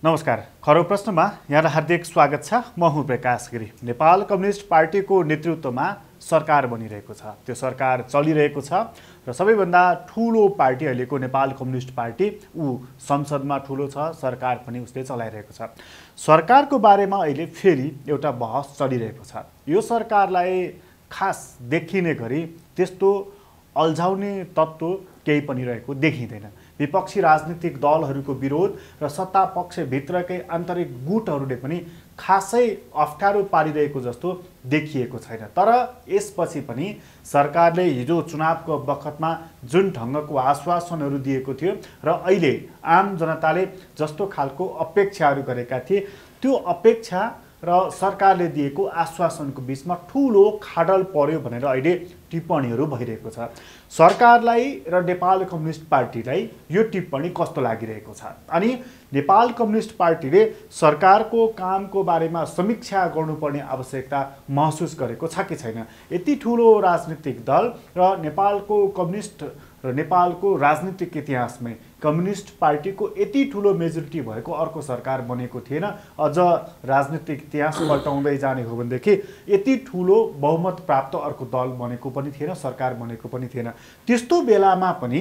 नमस्कार। खरो प्रश्नमा यहाँलाई हार्दिक स्वागत छ। म हुँ प्रकाश गिरी। नेपाल कम्युनिस्ट पार्टीको नेतृत्वमा सरकार बनिरहेको छ, त्यो सरकार चलिरहेको छ र सबैभन्दा ठुलो पार्टी अहिलेको नेपाल कम्युनिस्ट पार्टी संसदमा ठुलो छ, सरकार पनि उसले चलाइरहेको छ। सरकारको बारेमा अहिले फेरि एउटा बहस चलिरहेको छ। यो सरकारलाई खास देखिने गरी त्यस्तो अल्झाउने तत्त्व केही पनि रहेको देखिँदैन। विपक्षी राजनीतिक दलहरूको विरोध र सत्ता पक्षभित्रकै आन्तरिक गुटहरूले पनि खासै अप्ठ्यारो पारिरहेको जस्तो देखिएको छैन। तर यसपछि पनि सरकारले हिजो चुनावको बखतमा जुन ढङ्गको आश्वासनहरू दिएको थियो र अहिले आम जनताले जस्तो खालको अपेक्षाहरू गरेका थिए, त्यो अपेक्षा र सरकारले दिएको आश्वासनको बीचमा ठुलो खाडल पर्यो भनेर अहिले टिप्पणीहरू भइरहेको छ। सरकारलाई र नेपाल कम्युनिस्ट पार्टीलाई यो टिप्पणी कस्तो लागिरहेको छ? अनि नेपाल कम्युनिस्ट पार्टीले सरकारको कामको बारेमा समीक्षा गर्नुपर्ने आवश्यकता महसुस गरेको छ कि छैन? यति ठुलो राजनीतिक दल र नेपालको कम्युनिस्ट र नेपालको राजनीतिक इतिहासमै कम्युनिस्ट पार्टीको यति ठुलो मेजोरिटी भएको अर्को सरकार बनेको थिएन। अझ राजनीतिक इतिहास पल्टाउँदै जाने हो भनेदेखि यति ठुलो बहुमत प्राप्त अर्को दल बनेको पनि थिएन, सरकार बनेको पनि थिएन। त्यस्तो बेलामा पनि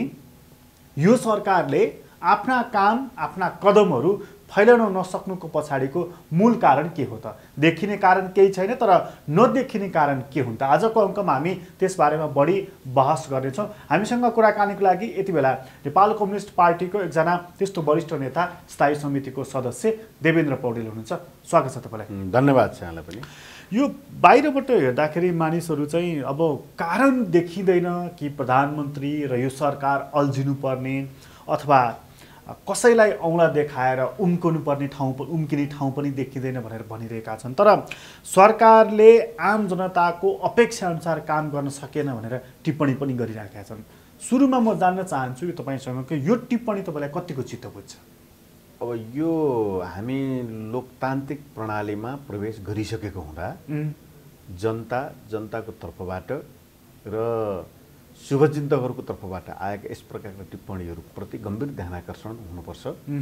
यो सरकारले आफ्ना काम, आफ्ना कदमहरू फैलाउन नसक्नुको पछाडिको मूल कारण के हो त? देखिने कारण केही छैन, तर नदेखिने कारण के हुन् त? आजको अङ्कमा हामी त्यसबारेमा बढी बहस गर्नेछौँ। हामीसँग कुराकानीको लागि यति बेला नेपाल कम्युनिस्ट पार्टीको एकजना त्यस्तो वरिष्ठ नेता, स्थायी समितिको सदस्य देवेन्द्र पौडेल हुनुहुन्छ। स्वागत छ तपाईँलाई। धन्यवाद छ यहाँलाई पनि। यो बाहिरबाट हेर्दाखेरि मानिसहरू चाहिँ अब कारण देखिँदैन कि प्रधानमन्त्री र यो सरकार अल्झिनुपर्ने अथवा कसैलाई औँला देखाएर उम्किने ठाउँ पनि देखिँदैन भनेर भनिरहेका छन्। तर सरकारले आम जनताको अपेक्षाअनुसार काम गर्न सकेन भनेर टिप्पणी पनि गरिरहेका छन्। सुरुमा म जान्न चाहन्छु कि तपाईँसँग यो टिप्पणी तपाईँलाई कतिको चित्त बुझ्छ? अब यो हामी लोकतान्त्रिक प्रणालीमा प्रवेश गरिसकेको हुँदा जनताको तर्फबाट र शुभचिन्तकहरूको तर्फबाट आएका यस प्रकारका टिप्पणीहरूप्रति गम्भीर ध्यानाकर्षण हुनुपर्छ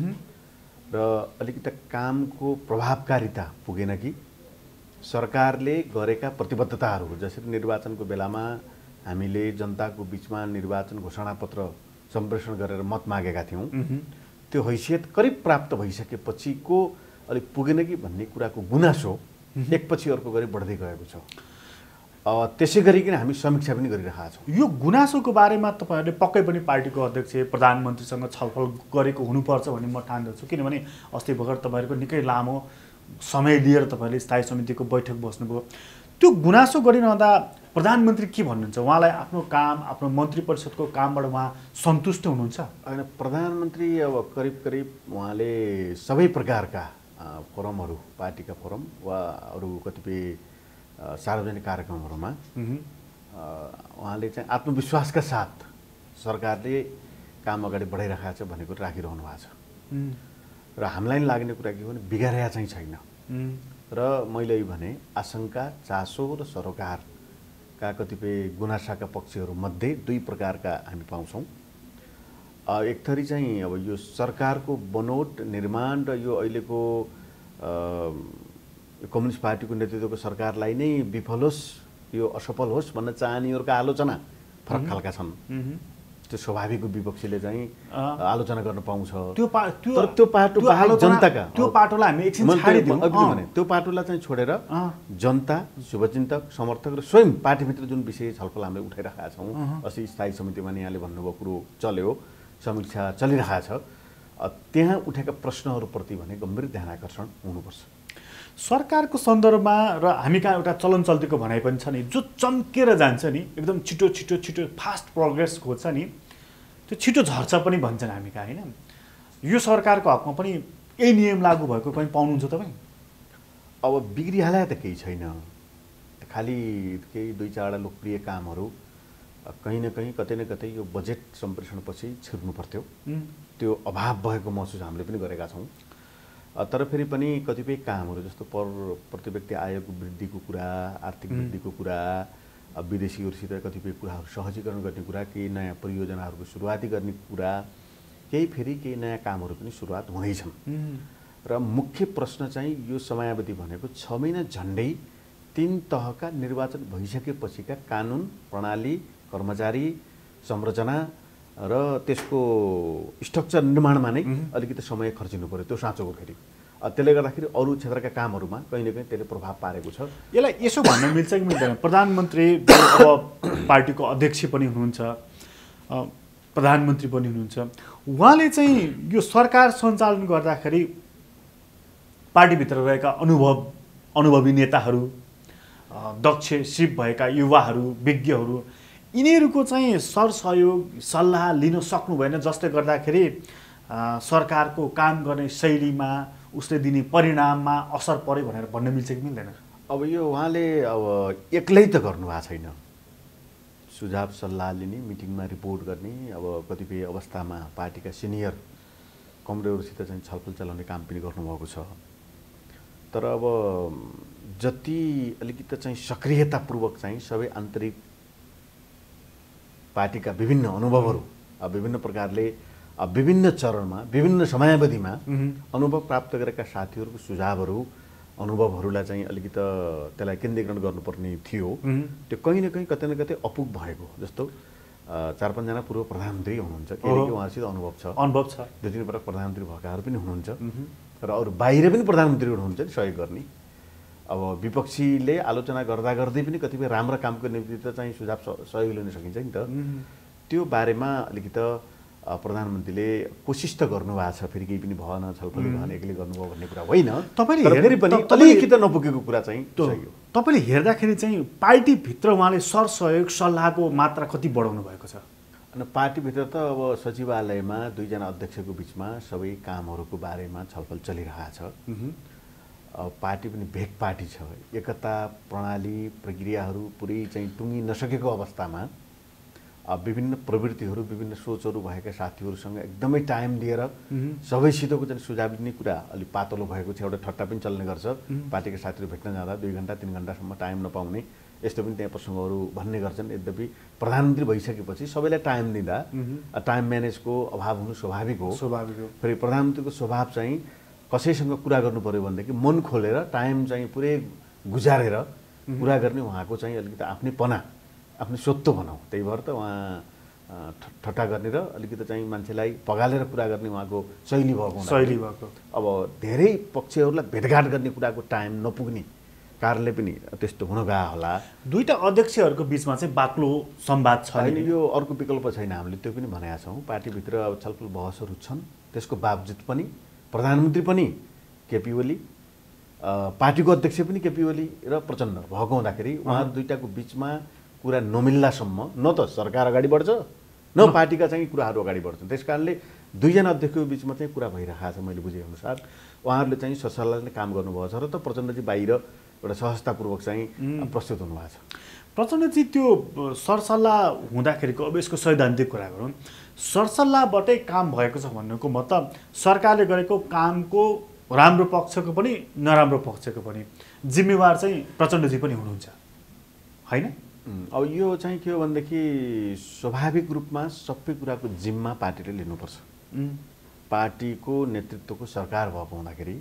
र अलिकति कामको प्रभावकारिता पुगेन कि सरकारले गरेका प्रतिबद्धताहरू, जसरी निर्वाचनको बेलामा हामीले जनताको बिचमा निर्वाचन घोषणापत्र सम्प्रेषण गरेर मत मागेका थियौँ, त्यो हैसियत करिब प्राप्त भइसकेपछिको अलिक पुगेन कि भन्ने कुराको गुनासो एकपछि अर्को गरी बढ्दै गएको छ। त्यसै गरिकन हामी समीक्षा पनि गरिरहेका छौँ। यो गुनासोको बारेमा तपाईँहरूले पक्कै पनि पार्टीको अध्यक्ष प्रधानमन्त्रीसँग छलफल गरेको हुनुपर्छ भन्ने म ठान्दछु। किनभने अस्ति भर्खर तपाईँहरूको निकै लामो समय लिएर तपाईँहरूले स्थायी समितिको बैठक बस्नुभयो। त्यो गुनासो गरिरहँदा प्रधानमन्त्री के भन्नुहुन्छ? उहाँलाई आफ्नो काम, आफ्नो मन्त्री परिषदको कामबाट उहाँ सन्तुष्ट हुनुहुन्छ? होइन, प्रधानमन्त्री अब करिब उहाँले सबै प्रकारका फोरमहरू, पार्टीका फोरम वा अरू कतिपय सार्वजनिक कार्यक्रमहरूमा उहाँले चाहिँ आत्मविश्वासका साथ सरकारले काम अगाडि बढाइरहेको छ भनेको राखिरहनु भएको छ र हामीलाई लाग्ने कुरा के हो भने बिगारेका चाहिँ छैन। र मैले भने आशंका, चासो र सरोकारका कतिपय गुनासाका पक्षहरूमध्ये दुई प्रकारका हामी पाउँछौँ। एक थरी चाहिँ अब यो सरकारको बनोट, निर्माण र यो अहिलेको कम्युनिस्ट पार्टीको नेतृत्वको सरकारलाई नै विफल होस्, यो असफल होस् भन्न चाहनेहरूका आलोचना फरक खालका छन्। त्यो स्वाभाविक विपक्षीले चाहिँ आलोचना गर्न पाउँछ। त्यो पाटोलाई हामी एकछिन छाडिदिउँ। त्यो पाटोलाई चाहिँ छोडेर जनता, शुभचिन्तक, समर्थक र स्वयं पार्टीभित्र जुन विषय छलफल हामीले उठाइरहेका छौँ, अस्ति स्थायी समितिमा नि यहाँले भन्नुभयो कुरो चल्यो, समीक्षा चलिरहेको छ, त्यहाँ उठेका प्रश्नहरूप्रति भने गम्भीर ध्यानाकर्षण हुनुपर्छ। सरकारको सन्दर्भमा र हामी कहाँ एउटा चलन चल्तीको भनाइ पनि छ नि, जो चम्केर जान्छ नि, एकदम छिटो फास्ट प्रोग्रेस खोज्छ नि, त्यो छिटो झर्छ पनि भन्छन् हामी कहाँ, होइन? यो सरकारको हकमा पनि यही नियम लागू भएको कहीँ पाउनुहुन्छ तपाईँ? अब बिग्रिहाले त केही छैन, खालि केही दुई चारवटा लोकप्रिय कामहरू कहीँ न कहीँ कतै न कतै यो बजेट सम्प्रेषणपछि छिर्नु पर्थ्यो। त्यो अभाव भएको महसुस हामीले पनि गरेका छौँ। तर फेरि पनि कतिपय कामहरू जस्तो प्रति व्यक्ति आयको वृद्धिको कुरा, आर्थिक वृद्धिको कुरा, विदेशीहरूसित कतिपय कुराहरू सहजीकरण गर्ने कुरा, केही नयाँ परियोजनाहरूको सुरुवाती गर्ने कुरा, केही फेरि केही नयाँ कामहरू पनि सुरुवात हुँदैछन्। र मुख्य प्रश्न चाहिँ यो समयावधि भनेको 6 महिना झन्डै 3 तहका निर्वाचन भइसकेपछिका कानुन प्रणाली कर्मचारी संरचना र त्यसको स्ट्रक्चर निर्माणमा नै अलिकति समय खर्चिनु पर्यो त्यो साँचोको फेरि त्यसले गर्दाखेरि अरू क्षेत्रका कामहरूमा कहीँ न कहीँ त्यसले प्रभाव पारेको छ। यसलाई यसो भन्न मिल्छ कि मिल्दैन? प्रधानमन्त्री अब पार्टीको अध्यक्ष पनि हुनुहुन्छ, प्रधानमन्त्री पनि हुनुहुन्छ, उहाँले चाहिँ यो सरकार सञ्चालन गर्दाखेरि पार्टीभित्र रहेका अनुभवी नेताहरू, दक्ष सिप भएका युवाहरू, विज्ञहरू, यिनीहरूको चाहिँ सरसहयोग सल्लाह लिन सक्नु भएन, जसले गर्दाखेरि सरकारको काम गर्ने शैलीमा उसले दिने परिणाममा असर पर्यो भनेर भन्न मिल्छ कि मिल्दैन? अब यो उहाँले अब एक्लै त गर्नुभएको छैन। सुझाव सल्लाह लिने, मिटिङमा रिपोर्ट गर्ने, अब कतिपय अवस्थामा पार्टीका सिनियर कमरेडहरूसित चाहिँ छलफल चलाउने काम पनि गर्नुभएको छ। तर अब जति अलिकति चाहिँ सक्रियतापूर्वक चाहिँ सबै आन्तरिक पार्टीका विभिन्न अनुभवहरू विभिन्न प्रकारले विभिन्न चरणमा विभिन्न समयावधिमा अनुभव प्राप्त गरेका साथीहरूको सुझावहरू अनुभवहरूलाई चाहिँ अलिकति त्यसलाई केन्द्रीकरण गर्नुपर्ने थियो। त्यो कहीँ न कहीँ कतै न कतै अपुग भएको जस्तो 4-5 जना पूर्व प्रधानमन्त्री हुनुहुन्छ, किनकि उहाँसित अनुभव छ 2-3 पटक प्रधानमन्त्री भएकाहरू पनि हुनुहुन्छ र अरू बाहिर पनि प्रधानमन्त्री हुनुहुन्छ नि सहयोग गर्ने। अब विपक्षीले आलोचना गर्दा गर्दै पनि कतिपय राम्रो कामको निम्ति त चाहिँ सुझाव सहयोग लिन सकिन्छ नि त। त्यो बारेमा अलिकति प्रधानमन्त्रीले कोसिस त गर्नुभएको छ, फेरि केही पनि भएन, छलफल भएन, एक्लै गर्नुभयो भन्ने कुरा होइन। फेरि पनि अलिकति नपुगेको कुरा चाहिँ सही हो। तपाईँले हेर्दाखेरि चाहिँ पार्टीभित्र उहाँले सरसहयोग सल्लाहको मात्रा कति बढाउनु भएको छ? अनि पार्टीभित्र त अब सचिवालयमा 2 जना अध्यक्षको बिचमा सबै कामहरूको बारेमा छलफल चलिरहेछ। पार्टी पनि भेग पार्टी छ, एकता प्रणाली प्रक्रियाहरू पुरै चाहिँ टुङ्गी नसकेको अवस्थामा विभिन्न प्रवृत्तिहरू विभिन्न सोचहरू भएका साथीहरूसँग एकदमै टाइम दिएर सबैसितको चाहिँ सुझाव दिने कुरा अलिक पातलो भएको छ। एउटा ठट्टा पनि चल्ने गर्छ, पार्टीका साथीहरू भेट्न जाँदा 2 घण्टा 3 घण्टासम्म टाइम नपाउने यस्तो पनि त्यहाँ प्रसङ्गहरू भन्ने गर्छन्। यद्यपि प्रधानमन्त्री भइसकेपछि सबैलाई टाइम दिँदा टाइम म्यानेजको अभाव हुनु स्वाभाविक हो। फेरि प्रधानमन्त्रीको स्वभाव चाहिँ कसैसँग कुरा गर्नु पर्यो भनेदेखि मन खोलेर टाइम चाहिँ पुरै गुजारेर कुरा गर्ने उहाँको चाहिँ अलिकति आफ्नैपना आफ्नो स्वत्व भनौँ। त्यही भएर त उहाँ ठट्टा गर्ने र अलिकति चाहिँ मान्छेलाई पगालेर कुरा गर्ने उहाँको शैली भएको। अब धेरै पक्षहरूलाई भेटघाट गर्ने कुराको टाइम नपुग्ने कारणले पनि त्यस्तो हुन गयो होला। 2टा अध्यक्षहरूको बिचमा चाहिँ बाक्लो संवाद छ होइन, यो अर्को विकल्प छैन। हामीले त्यो पनि भनेका छौँ। पार्टीभित्र अब छलफल बहसहरू छन्, त्यसको बावजुद पनि प्रधानमन्त्री पनि केपी ओली, पार्टीको अध्यक्ष पनि केपी ओली र प्रचण्ड भएको हुँदाखेरि उहाँहरू 2टाको बिचमा कुरा नमिल्लासम्म न त सरकार अगाडि बढ्छ न पार्टीका चाहिँ कुराहरू अगाडि बढ्छन्। त्यस कारणले 2 जना अध्यक्षको बिचमा चाहिँ कुरा भइरहेको छ। मैले बुझेअनुसार उहाँहरूले चाहिँ सरसल्लाहले काम गर्नुभएको छ र त प्रचण्डजी बाहिर एउटा सहजतापूर्वक चाहिँ प्रस्तुत हुनुभएको छ। प्रचण्डजी त्यो सरसल्लाह हुँदाखेरिको अब यसको सैद्धान्तिक कुरा गरौँ, सरसल्लाहबाटै काम भएको छ भन्नुको मतलब सरकारले गरेको कामको राम्रो पक्षको पनि नराम्रो पक्षको पनि जिम्मेवार चाहिँ प्रचण्डजी पनि हुनुहुन्छ होइन? अब यो चाहिँ के हो भनेदेखि स्वाभाविक रूपमा सबै कुराको जिम्मा पार्टीले लिनुपर्छ। पार्टीको नेतृत्वको सरकार भएको हुँदाखेरि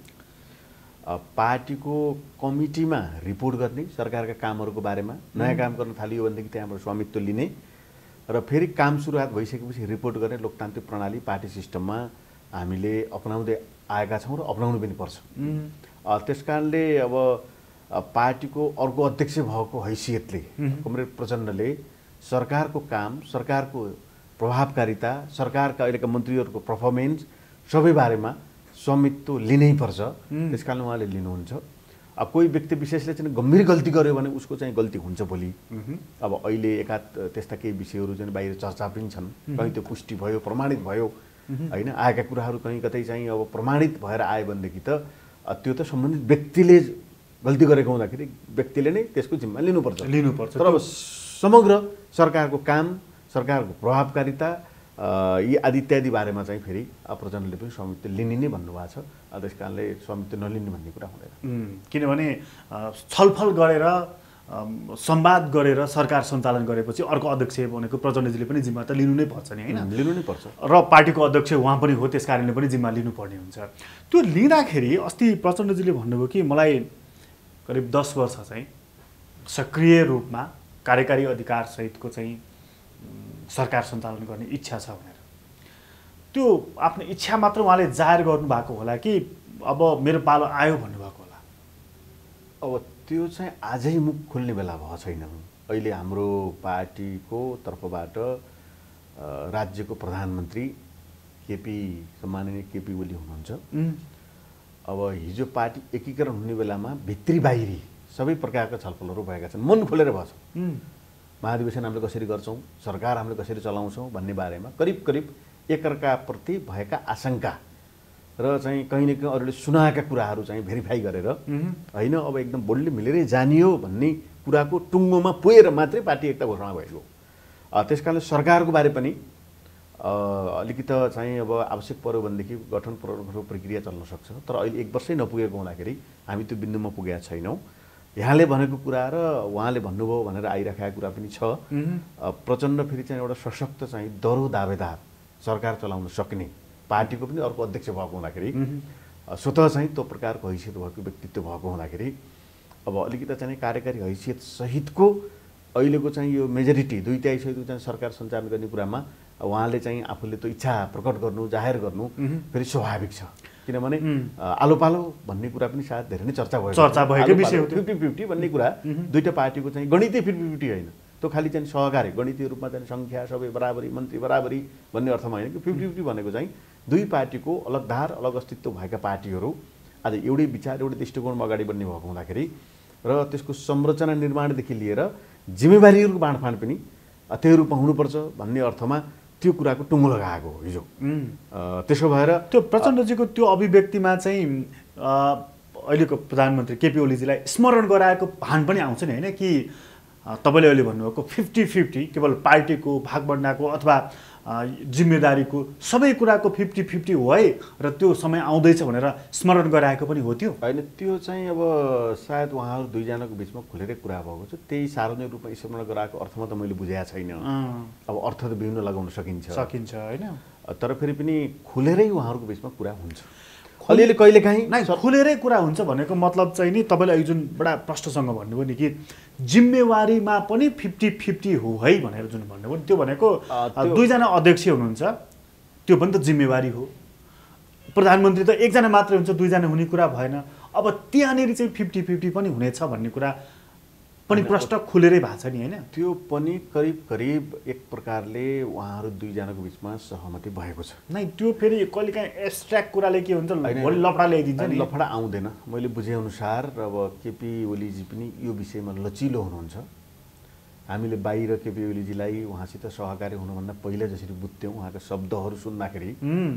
पार्टीको कमिटीमा रिपोर्ट गर्ने सरकारका कामहरूको बारेमा, नयाँ काम गर्न थालियो भनेदेखि त्यहाँबाट स्वामित्व लिने र फेरि काम सुरुवात भइसकेपछि रिपोर्ट गर्ने लोकतान्त्रिक प्रणाली पार्टी सिस्टममा हामीले अपनाउँदै आएका छौँ र अपनाउनु पनि पर्छ। त्यस कारणले अब पार्टीको अर्को अध्यक्ष भएको हैसियतले कमरेड प्रचण्डले सरकारको काम, सरकारको प्रभावकारिता, सरकारका अहिलेका मन्त्रीहरूको पर्फर्मेन्स सबै बारेमा स्वामित्व लिनै पर्छ। त्यस कारण उहाँले लिनुहुन्छ। अब कोही व्यक्ति विशेषले चाहिँ गम्भीर गल्ती गर्यो भने उसको चाहिँ गल्ती हुन्छ भोलि। अब अहिले एकाध त्यस्ता केही विषयहरू चाहिँ बाहिर चर्चा पनि छन्, कहीँ त्यो पुष्टि भयो, प्रमाणित भयो होइन, आएका कुराहरू कहीँ कतै चाहिँ अब प्रमाणित भएर आयो भनेदेखि त त्यो त सम्बन्धित व्यक्तिले गल्ती गरेको हुँदाखेरि व्यक्तिले नै त्यसको जिम्मा लिनुपर्छ। तर अब समग्र सरकारको काम, सरकारको प्रभावकारिता यी आदि इत्यादि बारेमा चाहिँ फेरि प्रचण्डले पनि स्वामित्व लिने नै भन्नुभएको छ। त्यस कारणले स्वामित्व नलिने भन्ने कुरा हुँदैन। किनभने छलफल गरेर संवाद गरेर सरकार सञ्चालन गरेपछि अर्को अध्यक्ष भनेको प्रचण्डजीले पनि जिम्मा त लिनु नै पर्छ नि हैन, लिनु नै पर्छ। र पार्टीको अध्यक्ष उहाँ पनि हो, त्यस कारणले पनि जिम्मा लिनुपर्ने हुन्छ। त्यो लिँदाखेरि अस्ति प्रचण्डजीले भन्नुभयो कि मलाई करिब 10 वर्ष चाहिँ सक्रिय रूपमा कार्यकारी अधिकार सहितको चाहिँ सरकार सञ्चालन गर्ने इच्छा छ भनेर। त्यो आफ्नो इच्छा मात्र उहाँले जाहेर गर्नुभएको होला कि अब मेरो पालो आयो भन्नुभएको होला? अब त्यो चाहिँ आजै मुख खोल्ने बेला भएको छैन। अहिले हाम्रो पार्टीको तर्फबाट राज्यको प्रधानमन्त्री सम्माननीय केपी ओली हुनुहुन्छ। अब हिजो पार्टी एकीकरण हुने बेलामा भित्री बाहिरी सबै प्रकारका छलफलहरू भएका छन्, मन खोलेर भएछ। महाधिवेशन हामीले कसरी गर्छौँ, सरकार हामीले कसरी चलाउँछौँ भन्ने बारेमा करिब करिब एकअर्काप्रति भएका आशंका र चाहिँ कहीँ न कहीँ अरूले सुनाएका कुराहरू चाहिँ भेरिफाई गरेर होइन अब एकदम बोल्डली मिलेरै जानियो भन्ने कुराको टुङ्गोमा पुगेर मात्रै पार्टी एकता घोषणा भएको। त्यस कारणले सरकारको बारे पनि अलिकति चाहिँ अब आवश्यक पर्यो भनेदेखि गठन प्रक्रिया चल्न सक्छ। तर अहिले 1 वर्षै नपुगेको हुँदाखेरि हामी त्यो बिन्दुमा पुगेका छैनौँ। यहाँले भनेको कुरा र उहाँले भन्नुभयो भनेर आइराखेका कुरा पनि छ। प्रचण्ड फेरि चाहिँ एउटा सशक्त चाहिँ दरो दावेदार सरकार चलाउन सक्ने पार्टीको पनि अर्को अध्यक्ष भएको हुँदाखेरि स्वतः चाहिँ त्यो प्रकारको हैसियत भएको व्यक्तित्व भएको हुँदाखेरि अब अलिकति चाहिँ कार्यकारी हैसियत सहितको अहिलेको चाहिँ यो मेजोरिटी 2/3 सहितको चाहिँ सरकार सञ्चालन गर्ने कुरामा उहाँले चाहिँ आफूले त्यो इच्छा प्रकट गर्नु जाहेर गर्नु फेरि स्वाभाविक छ। किनभने आलो पालो भन्ने कुरा पनि सायद धेरै नै चर्चा भएको विषय हो। 50-50 भन्ने कुरा दुईटा पार्टीको चाहिँ गणितीय 50-50 होइन, त्यो खालि चाहिँ सहकारी गणितीय रूपमा चाहिँ सङ्ख्या सबै बराबरी मन्त्री बराबरी भन्ने अर्थमा होइन कि 50-50 भनेको चाहिँ दुई पार्टीको अलग धार अलग अस्तित्व भएका पार्टीहरू आज एउटै विचार एउटै दृष्टिकोणमा अगाडि बढ्ने भएको हुँदाखेरि र त्यसको संरचना निर्माणदेखि लिएर जिम्मेवारीहरूको बाँडफाँड पनि त्यही रूपमा हुनुपर्छ भन्ने अर्थमा त्यो कुराको टुङ्गो लगाएको हो हिजो। त्यसो भएर त्यो प्रचण्डजीको त्यो अभिव्यक्तिमा चाहिँ अहिलेको प्रधानमन्त्री केपी ओलीजीलाई स्मरण गराएको भान पनि आउँछ नि होइन कि तपाईँले अहिले भन्नुभएको 50-50 केवल पार्टीको भागबण्डाको अथवा जिम्मेदारीको सबै कुराको 50-50 हो है र त्यो समय आउँदैछ भनेर स्मरण गराएको पनि हो त्यो होइन। त्यो चाहिँ अब सायद उहाँहरू दुईजनाको बिचमा खुलेरै कुरा भएको छ, त्यही सार्वजनिक रूपमा स्मरण गराएको अर्थमा त मैले बुझेको छैन। अब अर्थ त विभिन्न लगाउन सकिन्छ होइन, तर फेरि पनि खुलेरै उहाँहरूको बिचमा कुरा हुन्छ। अलिअलि कहिलेकाहीँ खुलेरै कुरा हुन्छ भनेको मतलब चाहिँ नि तपाईँले अहिले जुन बडा प्रश्नसँग भन्नुभयो नि कि जिम्मेवारीमा पनि 50-50 हो है भनेर जुन भन्नुभयो नि त्यो भनेको दुईजना अध्यक्ष हुनुहुन्छ त्यो पनि त जिम्मेवारी हो। प्रधानमन्त्री त एकजना मात्रै हुन्छ, दुईजना हुने कुरा भएन। अब त्यहाँनिर चाहिँ 50-50 पनि हुनेछ भन्ने कुरा पनि प्रश्न खुलेरै भएको छ नि होइन। त्यो पनि करिब करिब एक प्रकारले उहाँहरू दुईजनाको बिचमा सहमति भएको छ। नै त्यो फेरि कहिलेकाहीँ एब्स्ट्र्याक्ट कुराले के हुन्छ भोलि लफडा ल्याइदिन्छ नि। लफडा आउँदैन, मैले बुझेअनुसार अब केपी ओलीजी पनि यो विषयमा लचिलो हुनुहुन्छ। हामीले बाहिर केपी ओलीजीलाई उहाँसित सहकारी हुनुभन्दा पहिला जसरी बुझ्थ्यौँ उहाँका शब्दहरू सुन्दाखेरि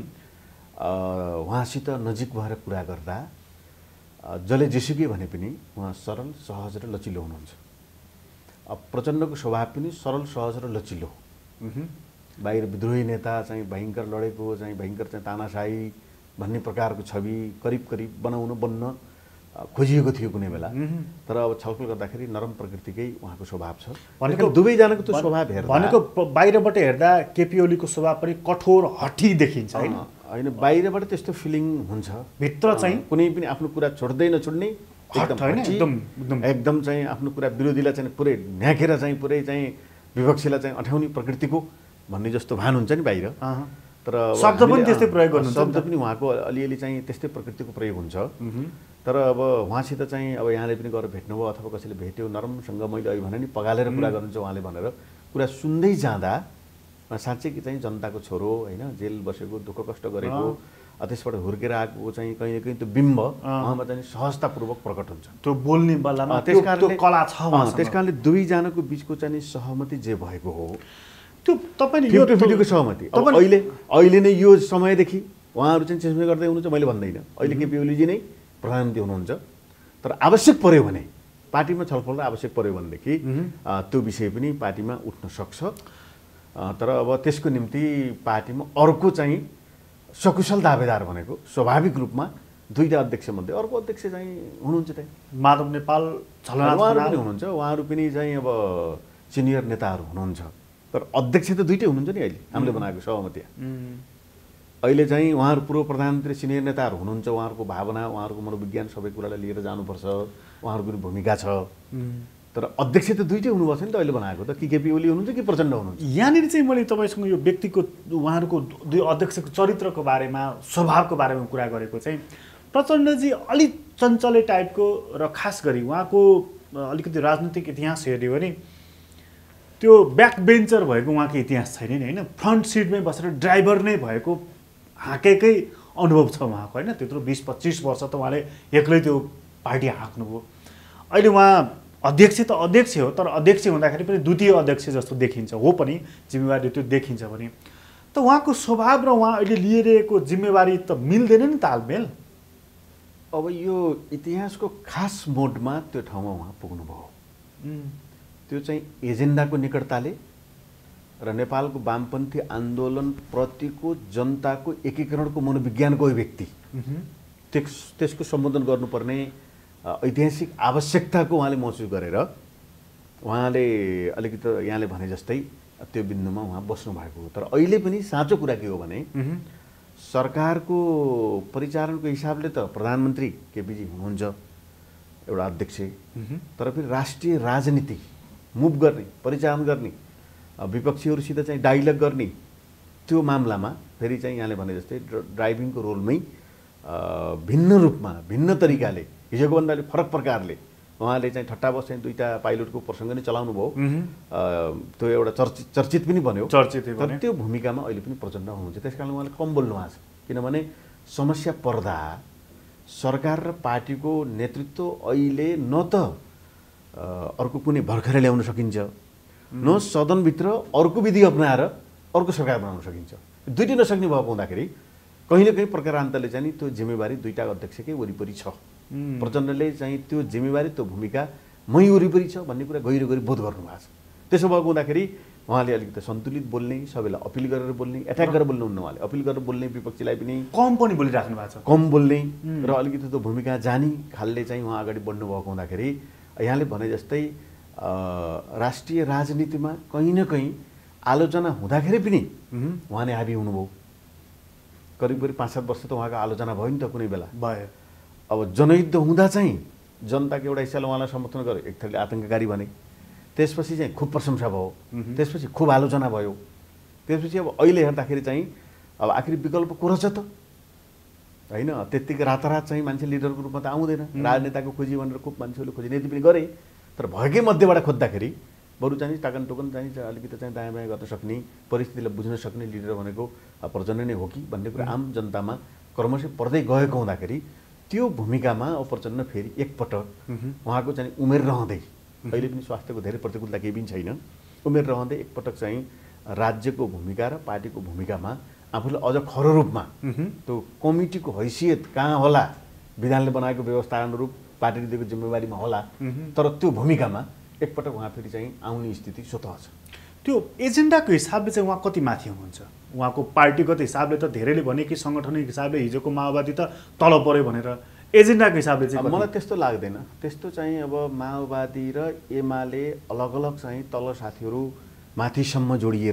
उहाँसित नजिक भएर कुरा गर्दा जसले जेसुकै भने पनि उहाँ सरल सहज र लचिलो हुनुहुन्छ। अब प्रचण्डको स्वभाव पनि सरल सहज र लचिलो। बाहिर विद्रोही नेता चाहिँ भयङ्कर लडेको चाहिँ भयङ्कर चाहिँ तानाशाही भन्ने प्रकारको छवि करिब करिब बन्न खोजिएको थियो कुनै बेला। तर अब छलफल गर्दाखेरि नरम प्रकृतिकै उहाँको स्वभाव छ भनेको दुवैजनाको त्यो स्वभाव हेर्दा भनेको बाहिरबाट हेर्दा केपी ओलीको स्वभाव पनि कठोर हठी देखिन्छ होइन। होइन बाहिरबाट त्यस्तो फिलिङ हुन्छ, भित्र चाहिँ कुनै पनि आफ्नो कुरा छोड्दै नछोड्ने एकदम चाहिँ आफ्नो कुरा विरोधीलाई चाहिँ पुरै न्याकेर चाहिँ पुरै चाहिँ विपक्षीलाई चाहिँ अठाउने प्रकृतिको भन्ने जस्तो भान हुन्छ नि बाहिर। तर शब्द पनि त्यस्तै प्रयोग गर्नुहुन्छ, शब्द पनि उहाँको अलिअलि चाहिँ त्यस्तै प्रकृतिको प्रयोग हुन्छ। तर अब उहाँसित चाहिँ अब यहाँले पनि गएर भेट्नुभयो अथवा कसैले भेट्यो नरमसँग मैले अहिले भने नि पगालेर कुरा गर्नुहुन्छ उहाँले भनेर कुरा सुन्दै जाँदा साँच्चै कि चाहिँ जनताको छोरो होइन, जेल बसेको दुःख कष्ट गरेको त्यसबाट हुर्केर आएको चाहिँ कहीँ न कहीँ त्यो बिम्ब उहाँमा चाहिँ सहजतापूर्वक प्रकट हुन्छ। त्यो बोल्ने बेलामा त्यस कारणले दुईजनाको बिचको चाहिँ सहमति जे भएको हो त्यो तपाईँले यो भिडियोको सहमति अहिले नै यो समयदेखि उहाँहरू चाहिँ चेन्ज गर्दै हुनुहुन्छ मैले भन्दैन। अहिले केपी ओलीजी नै प्रधानमन्त्री हुनुहुन्छ, तर आवश्यक पर्यो भने पार्टीमा छलफल आवश्यक पर्यो भनेदेखि त्यो विषय पनि पार्टीमा उठ्न सक्छ। तर अब त्यसको निम्ति पार्टीमा अर्को चाहिँ सकुशल दावेदार भनेको स्वाभाविक रूपमा दुईटा अध्यक्षमध्ये अर्को अध्यक्ष चाहिँ हुनुहुन्छ त्यही माधव नेपाल उहाँहरू पनि हुनुहुन्छ, उहाँहरू पनि चाहिँ अब सिनियर नेताहरू हुनुहुन्छ। तर अध्यक्ष त दुईटै हुनुहुन्छ नि अहिले हामीले बनाएको सहमति। अहिले चाहिँ उहाँहरू पूर्व प्रधानमन्त्री सिनियर नेताहरू हुनुहुन्छ, उहाँहरूको भावना उहाँहरूको मनोविज्ञान सबै कुरालाई लिएर जानुपर्छ, उहाँहरूको पनि भूमिका छ। तर अध्यक्ष त दुईटै हुनुपर्छ नि त अहिले बनाएको त, कि केपी ओली हुनुहुन्छ कि प्रचण्ड हुनुहुन्छ। यहाँनिर चाहिँ मैले तपाईँसँग यो व्यक्तिको उहाँहरूको दुई अध्यक्षको चरित्रको बारेमा स्वभावको बारेमा कुरा गरेको चाहिँ प्रचण्डजी अलिक चञ्चले टाइपको र खास गरी उहाँको अलिकति राजनीतिक इतिहास हेर्यो भने त्यो ब्याक बेन्चर भएको उहाँको इतिहास छैन नि होइन, फ्रन्ट सिटमै बसेर ड्राइभर नै भएको हाँकेकै अनुभव छ उहाँको होइन। त्यत्रो 20-25 वर्ष त उहाँले एक्लै त्यो पार्टी हाँक्नुभयो। अहिले उहाँ अध्यक्ष त अध्यक्ष हो, तर अध्यक्ष हुँदाखेरि पनि द्वितीय अध्यक्ष जस्तो देखिन्छ, हो पनि जिम्मेवारी त्यो देखिन्छ भने त उहाँको स्वभाव र उहाँ अहिले लिइरहेको जिम्मेवारी त मिल्दैन नि तालमेल। अब यो इतिहासको खास मोडमा त्यो ठाउँमा उहाँ पुग्नुभयो। त्यो चाहिँ एजेन्डाको निकटताले र नेपालको वामपन्थी आन्दोलनप्रतिको जनताको एकीकरणको मनोविज्ञानको अभिव्यक्ति, त्यसको सम्बोधन गर्नुपर्ने ऐतिहासिक आवश्यकताको उहाँले महसुस गरेर उहाँले अलिकति यहाँले भने जस्तै त्यो बिन्दुमा उहाँ बस्नु भएको हो। तर अहिले पनि साँचो कुरा के हो भने सरकारको परिचालनको हिसाबले त प्रधानमन्त्री केपीजी हुनुहुन्छ एउटा अध्यक्ष, तर फेरि राष्ट्रिय राजनीति मुभ गर्ने, परिचालन गर्ने, विपक्षीहरूसित चाहिँ डाइलग गर्ने त्यो मामलामा फेरि चाहिँ यहाँले भने जस्तै ड्राइभिङको रोलमै भिन्न रूपमा भिन्न तरिकाले हिजोको भन्दा फरक प्रकारले उहाँले चाहिँ ठट्टावश चाहिँ दुईटा पाइलटको प्रसङ्ग नै चलाउनु भयो। त्यो एउटा चर्चित पनि बन्यो, तर त्यो भूमिकामा अहिले पनि प्रचण्ड हुनुहुन्छ। त्यस कारण उहाँले कम बोल्नु भएको छ, किनभने समस्या पर्दा सरकार र पार्टीको नेतृत्व अहिले न त अर्को कुनै भर्खरै ल्याउन सकिन्छ, न सदनभित्र अर्को विधि अपनाएर अर्को सरकार बनाउन सकिन्छ। दुईटै नसक्ने भएको हुँदाखेरि कहिले कहीँ प्रकारान्तरले चाहिँ त्यो जिम्मेवारी दुईटा अध्यक्षकै वरिपरि छ। प्रचण्डले चाहिँ त्यो जिम्मेवारी त्यो भूमिका मै वरिपरि छ भन्ने कुरा गहिरो गरी बोध गर्नुभएको छ। त्यसो भएको हुँदाखेरि उहाँले अलिकति सन्तुलित बोल्ने, सबैलाई अपिल गरेर बोल्ने, एट्याक गरेर बोल्नुहुन्न, उहाँले अपिल गरेर बोल्ने, विपक्षीलाई पनि कम पनि बोलिराख्नु भएको छ, कम बोल्ने र अलिकति त्यो भूमिका जानी खालले चाहिँ उहाँ अगाडि बढ्नु भएको हुँदाखेरि यहाँले भने जस्तै राष्ट्रिय राजनीतिमा कहीँ न कहीँ आलोचना हुँदाखेरि पनि उहाँले हाबी हुनुभयो। करिब 5-7 वर्ष त उहाँको आलोचना भयो नि त, कुनै बेला भयो। अब जनयुद्ध हुँदा चाहिँ जनताको एउटा हिस्साले उहाँलाई समर्थन गर्यो, एक थरीले आतङ्ककारी भने, त्यसपछि चाहिँ खुब प्रशंसा भयो, त्यसपछि खुब आलोचना भयो, त्यसपछि अब अहिले हेर्दाखेरि चाहिँ अब आखिर विकल्प को रहेछ त होइन। त्यत्तिकै रातारात चाहिँ मान्छे लिडरको रूपमा त आउँदैन, राजनेताको खोजी भनेर खुब मान्छेहरूले खोजिनेति पनि गरे, तर भएकै मध्येबाट खोज्दाखेरि बरु चाहिँ टाकन टोकन चाहिँ अलिकति चाहिँ दायाँ बायाँ गर्न सक्ने, परिस्थितिलाई बुझ्न सक्ने लिडर भनेको प्रचण्ड नै हो कि भन्ने कुरा आम जनतामा क्रमशः पर्दै गएको हुँदाखेरि त्यो भूमिकामा अब प्रचण्ड फेरि एकपटक उहाँको चाहिँ उमेर रहँदै, अहिले पनि स्वास्थ्यको धेरै प्रतिकूलता केही पनि छैन, उमेर रहँदै एकपटक चाहिँ राज्यको भूमिका र पार्टीको भूमिकामा आफूले अझ खरो रूपमा त्यो कमिटीको हैसियत कहाँ होला, विधानले बनाएको व्यवस्था अनुरूप पार्टीले दिएको जिम्मेवारीमा होला, तर त्यो भूमिकामा एकपटक उहाँ फेरि चाहिँ आउने स्थिति स्वतः छ। त्यो एजेन्डाको हिसाबले चाहिँ उहाँ कति माथि हुनुहुन्छ? उहाँको पार्टीगत हिसाबले त धेरैले भने कि सङ्गठनिक हिसाबले हिजोको माओवादी त तल पऱ्यो भनेर, एजेन्डाको हिसाबले चाहिँ मलाई त्यस्तो लाग्दैन। त्यस्तो चाहिँ अब माओवादी र एमाले अलग अलग चाहिँ तल साथीहरू माथिसम्म जोडिएर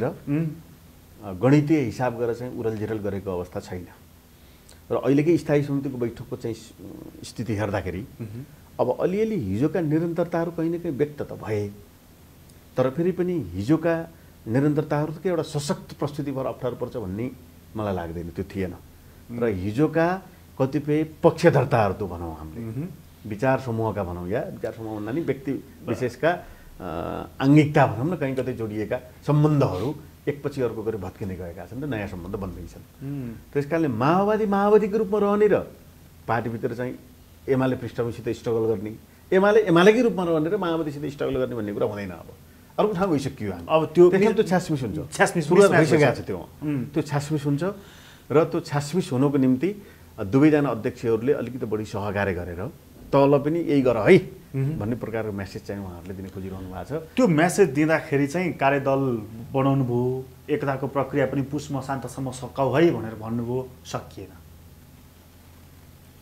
गणितीय हिसाब गरेर चाहिँ उरलझिरल गरेको अवस्था छैन। र अहिलेकै स्थायी समितिको बैठकको चाहिँ स्थिति हेर्दाखेरि अब अलिअलि हिजोका निरन्तरताहरू कहीँ न कहीँ व्यक्त त भए, तर फेरि पनि हिजोका निरन्तरताहरूको एउटा सशक्त प्रस्तुति भएर अप्ठ्यारो पर्छ भन्ने मलाई लाग्दैन, त्यो थिएन। र हिजोका कतिपय पक्षधर्ताहरू त भनौँ, हामीले विचार समूहका भनौँ, या विचार समूह भन्दा नि व्यक्ति विशेषका आङ्गिकता भनौँ न, कहीँ कतै जोडिएका सम्बन्धहरू एकपछि अर्को गरी भत्किने गएका छन् र नयाँ सम्बन्ध बन्दैछन्। त्यस कारणले माओवादीको रूपमा रहने र पार्टीभित्र चाहिँ एमाले पृष्ठभूमिसित स्ट्रगल गर्ने, एमालेकै रूपमा रहने र माओवादीसित स्ट्रगल गर्ने भन्ने कुरा हुँदैन। अब अर्को ठाउँ गइसक्यो हामी, अब त्यो छ्यासमिस हुन्छ, सुरुवात भइसकेको छ, त्यो छ्यासमिस हुन्छ। र त्यो छ्यासमिस हुनुको निम्ति दुवैजना अध्यक्षहरूले अलिकति बढी सहकार्य गरेर तल पनि यही गर है भन्ने प्रकारको मेसेज चाहिँ उहाँहरूले दिन खोजिरहनु भएको छ। त्यो मेसेज दिँदाखेरि चाहिँ कार्यदल बनाउनु भयो, एकताको प्रक्रिया पनि पुष मसान्तसम्म सकाउ है भनेर भन्नुभयो, सकिएन।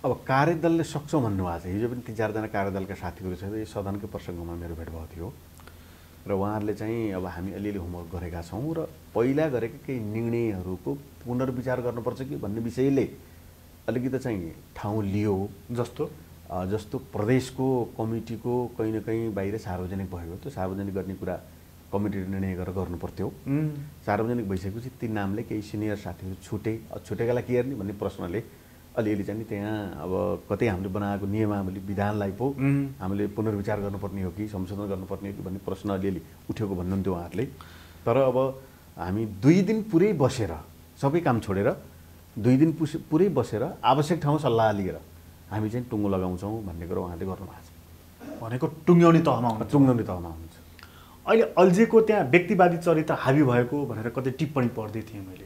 अब कार्यदलले सक्छ भन्नुभएको छ। हिजो पनि 3-4 जना कार्यदलका साथीहरू छ, यो सदनकै प्रसङ्गमा मेरो भेट भएको थियो र उहाँहरूले चाहिँ अब हामी अलिअलि होमवर्क गरेका छौँ र पहिला गरेका केही निर्णयहरूको पुनर्विचार गर्नुपर्छ कि भन्ने विषयले अलिकति चाहिँ ठाउँ लियो। जस्तो प्रदेशको कमिटीको कहीँ न कहीँ बाहिर सार्वजनिक भयो, त्यो सार्वजनिक गर्ने कुरा कमिटीले निर्णय गरेर गर्नु पर्थ्यो। सार्वजनिक भइसकेपछि ती नामले केही सिनियर साथीहरू छुटेकालाई के गर्ने भन्ने प्रश्नले अलिअलि चाहिँ त्यहाँ अब कतै हामीले बनाएको नियमावली विधानलाई पो हामीले पुनर्विचार गर्नुपर्ने हो कि संशोधन गर्नुपर्ने हो कि भन्ने प्रश्न अलिअलि उठेको भन्नुहुन्थ्यो उहाँहरूले। तर अब हामी 2 दिन पुरै बसेर सबै काम छोडेर 2 दिन पुरै बसेर आवश्यक ठाउँमा सल्लाह लिएर हामी चाहिँ टुङ्गो लगाउँछौँ भन्ने कुरो उहाँले गर्नुभएको छ। भनेको टुङ्ग्याउने तहमा हुन्छ। अहिले अल्झेको त्यहाँ व्यक्तिवादी चरित्र हाबी भएको भनेर कतै टिप्पणी पढ्दै थिएँ मैले।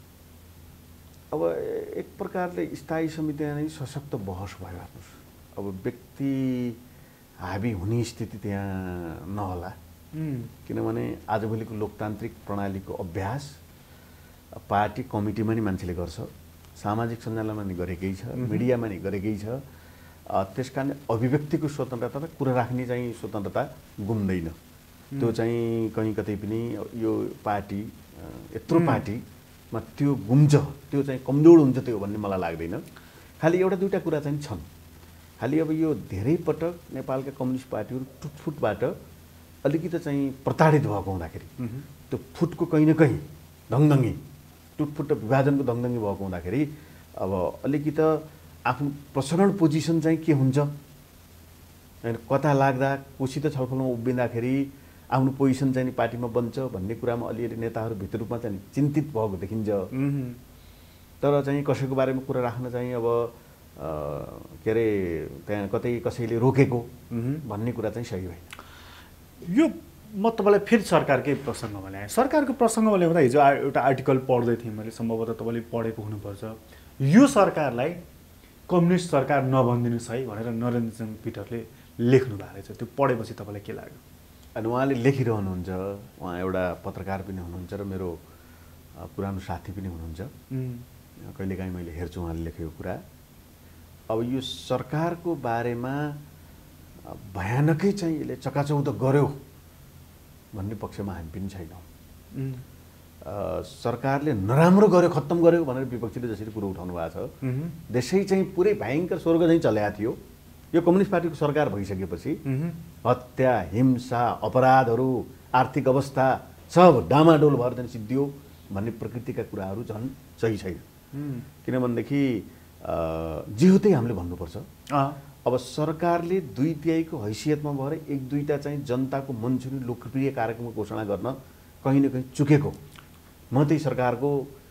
अब एक प्रकारले स्थायी समितिमा नै सशक्त बहस भयो। हेर्नुहोस्, अब व्यक्ति हाबी हुने स्थिति त्यहाँ नहोला, किनभने आजभोलिको लोकतान्त्रिक प्रणालीको अभ्यास पार्टी कमिटीमा नि मान्छेले गर्छ, सामाजिक सञ्जालमा नि गरेकै छ, मिडियामा नि गरेकै छ। त्यस कारण अभिव्यक्तिको स्वतन्त्रता र कुरा राख्ने चाहिँ स्वतन्त्रता गुम्दैन। त्यो चाहिँ कहीँ कतै पनि यो पार्टी यत्रो पार्टीमा त्यो गुम्छ, त्यो चाहिँ कमजोर हुन्छ त्यो भन्ने मलाई लाग्दैन। खालि एउटा दुईवटा कुरा चाहिँ छन्। खालि अब यो धेरै पटक नेपालका कम्युनिस्ट पार्टीहरू टुटफुटबाट अलिकति चाहिँ प्रताडित भएको हुँदाखेरि त्यो फुटको कहीँ न कहीँ दङदङ्गी टुटफुट विभाजनको दङदङ्गी भएको हुँदाखेरि अब अलिकति आफ्नो प्रसारण पोजिसन चाहिँ के हुन्छ, होइन कता लाग्दा कोसित छलफलमा उभिँदाखेरि आफ्नो पोजिसन चाहिँ पार्टीमा बन्छ भन्ने कुरामा अलिअलि नेताहरू भित्र रूपमा चाहिँ चिन्तित भएको देखिन्छ। तर चाहिँ कसैको बारेमा कुरा राख्न चाहिँ अब के अरे त्यहाँ कतै कसैले रोकेको भन्ने कुरा चाहिँ सही होइन। यो म तपाईँलाई फेरि सरकारकै प्रसङ्गमा ल्याएँ। सरकारको प्रसङ्गमा ल्याउँदा हिजो एउटा आर्टिकल पढ्दै थिएँ मैले, सम्भवतः तपाईँले पढेको हुनुपर्छ। यो सरकारलाई कम्युनिस्ट सरकार नभनिदिनुहोस् है भनेर नरेन्द्र सिंह पिटरले लेख्नु भएको रहेछ। त्यो पढेपछि तपाईँलाई के लाग्यो? अनि उहाँले लेखिरहनुहुन्छ, उहाँ एउटा पत्रकार पनि हुनुहुन्छ र मेरो पुरानो साथी पनि हुनुहुन्छ। कहिलेकाहीँ मैले हेर्छु उहाँले लेखेको कुरा। अब यो सरकारको बारेमा भयानकै चाहिँ यसले चकाचौध गर्यो भन्ने पक्षमा हामी पनि छैनौँ। सरकारले नराम्रो गर्यो, खत्तम गर्यो भनेर विपक्षीले जसरी कुरो उठाउनु भएको छ, देशै चाहिँ पुरै भयङ्कर स्वर्ग चाहिँ चलेको थियो। यो कम्युनिस्ट पार्टीको सरकार भइसकेपछि हत्या, हिंसा, अपराधहरू, आर्थिक अवस्था सब डामाडोल भएर चाहिँ सिद्धियो भन्ने प्रकृतिका कुराहरू झन् सही छैन। किनभनेदेखि जे हो त्यही हामीले भन्नुपर्छ। अब सरकारले 2/3 हैसियतमा भएर 1-2टा चाहिँ जनताको मन छुने लोकप्रिय कार्यक्रमको घोषणा गर्न कहीँ न कहीँ चुकेको। म त्यही सरकारको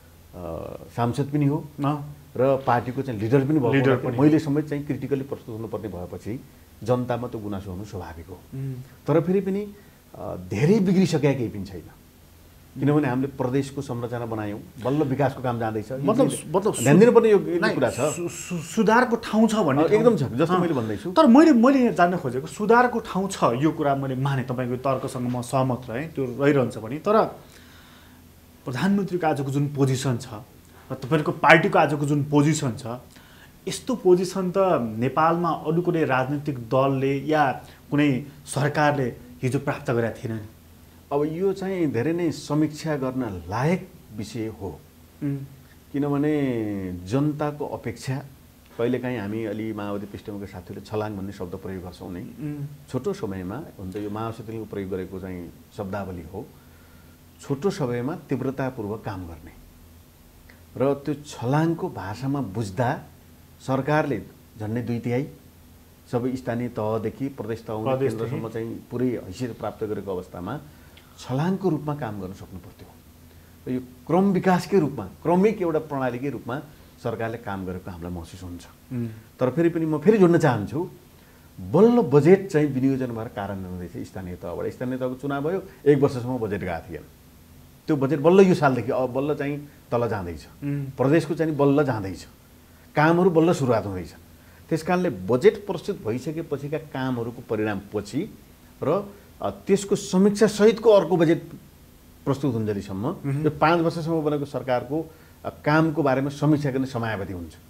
सांसद पनि हो र पार्टीको चाहिँ लिडर पनि भएको, मैले समेत चाहिँ क्रिटिकली प्रस्तुत हुनुपर्ने भएपछि जनतामा त्यो गुनासो हुनु स्वाभाविक हो। तर फेरि पनि धेरै बिग्रिसकेका केही पनि छैन। किनभने हामीले प्रदेशको संरचना बनायौँ, बल्ल विकासको काम जाँदैछ। मतलब ध्यान दिनुपर्ने यो कुरा छ, सुधारको ठाउँ छ भन्ने एकदम छ, जस्तो मैले भन्दैछु। तर मैले जान्न खोजेको सुधारको ठाउँ छ, यो कुरा मैले माने, तपाईँको तर्कसँग म सहमत रहेँ, त्यो रहिरहन्छ पनि। तर प्रधानमन्त्रीको आजको जुन पोजिसन छ र तपाईँको पार्टीको आजको जुन पोजिसन छ, यस्तो पोजिसन त नेपालमा अरू कुनै राजनीतिक दलले या कुनै सरकारले हिजो प्राप्त गरेका थिएन। अब यो चाहिँ धेरै नै समीक्षा गर्न लायक विषय हो। किनभने जनताको अपेक्षा कहिलेकाहीँ हामी अलि माओवादी पृष्ठभूमिका साथीहरूले छलाङ भन्ने शब्द प्रयोग गर्छौँ नै, छोटो समयमा हुन्छ, यो माओवादीले प्रयोग गरेको चाहिँ शब्दावली हो। छोटो समयमा तीव्रतापूर्वक काम गर्ने र त्यो छलाङको भाषामा बुझ्दा सरकारले झन्डै 2/3 सबै स्थानीय तहदेखि प्रदेश तहमा केन्द्रसम्म चाहिँ पुरै हैसियत प्राप्त गरेको अवस्थामा छलाङको रूपमा काम गर्न सक्नु पर्थ्यो। र यो क्रम विकासकै रूपमा, क्रमिक एउटा प्रणालीकै रूपमा सरकारले काम गरेको हामीलाई महसुस हुन्छ। तर फेरि पनि म फेरि जोड्न चाहन्छु, बल्ल बजेट चाहिँ विनियोजन भएर कार्यान्वयन हुँदैछ स्थानीय तहबाट। स्थानीय तहको चुनाव भयो, 1 वर्षसम्म बजेट गएको थिएन। त्यो बजेट बल्ल यो सालदेखि अब बल्ल चाहिँ तल जाँदैछ, प्रदेशको चाहिँ बल्ल जाँदैछ, कामहरू बल्ल सुरुवात हुँदैछ। त्यस कारणले बजेट प्रस्तुत भइसकेपछिका कामहरूको परिणाम पछि र त्यसको समीक्षा सहितको अर्को बजेट प्रस्तुत हुन्जेलीसम्म यो 5 वर्षसम्म बनेको सरकारको कामको बारेमा समीक्षा गर्ने समयावधि हुन्छ।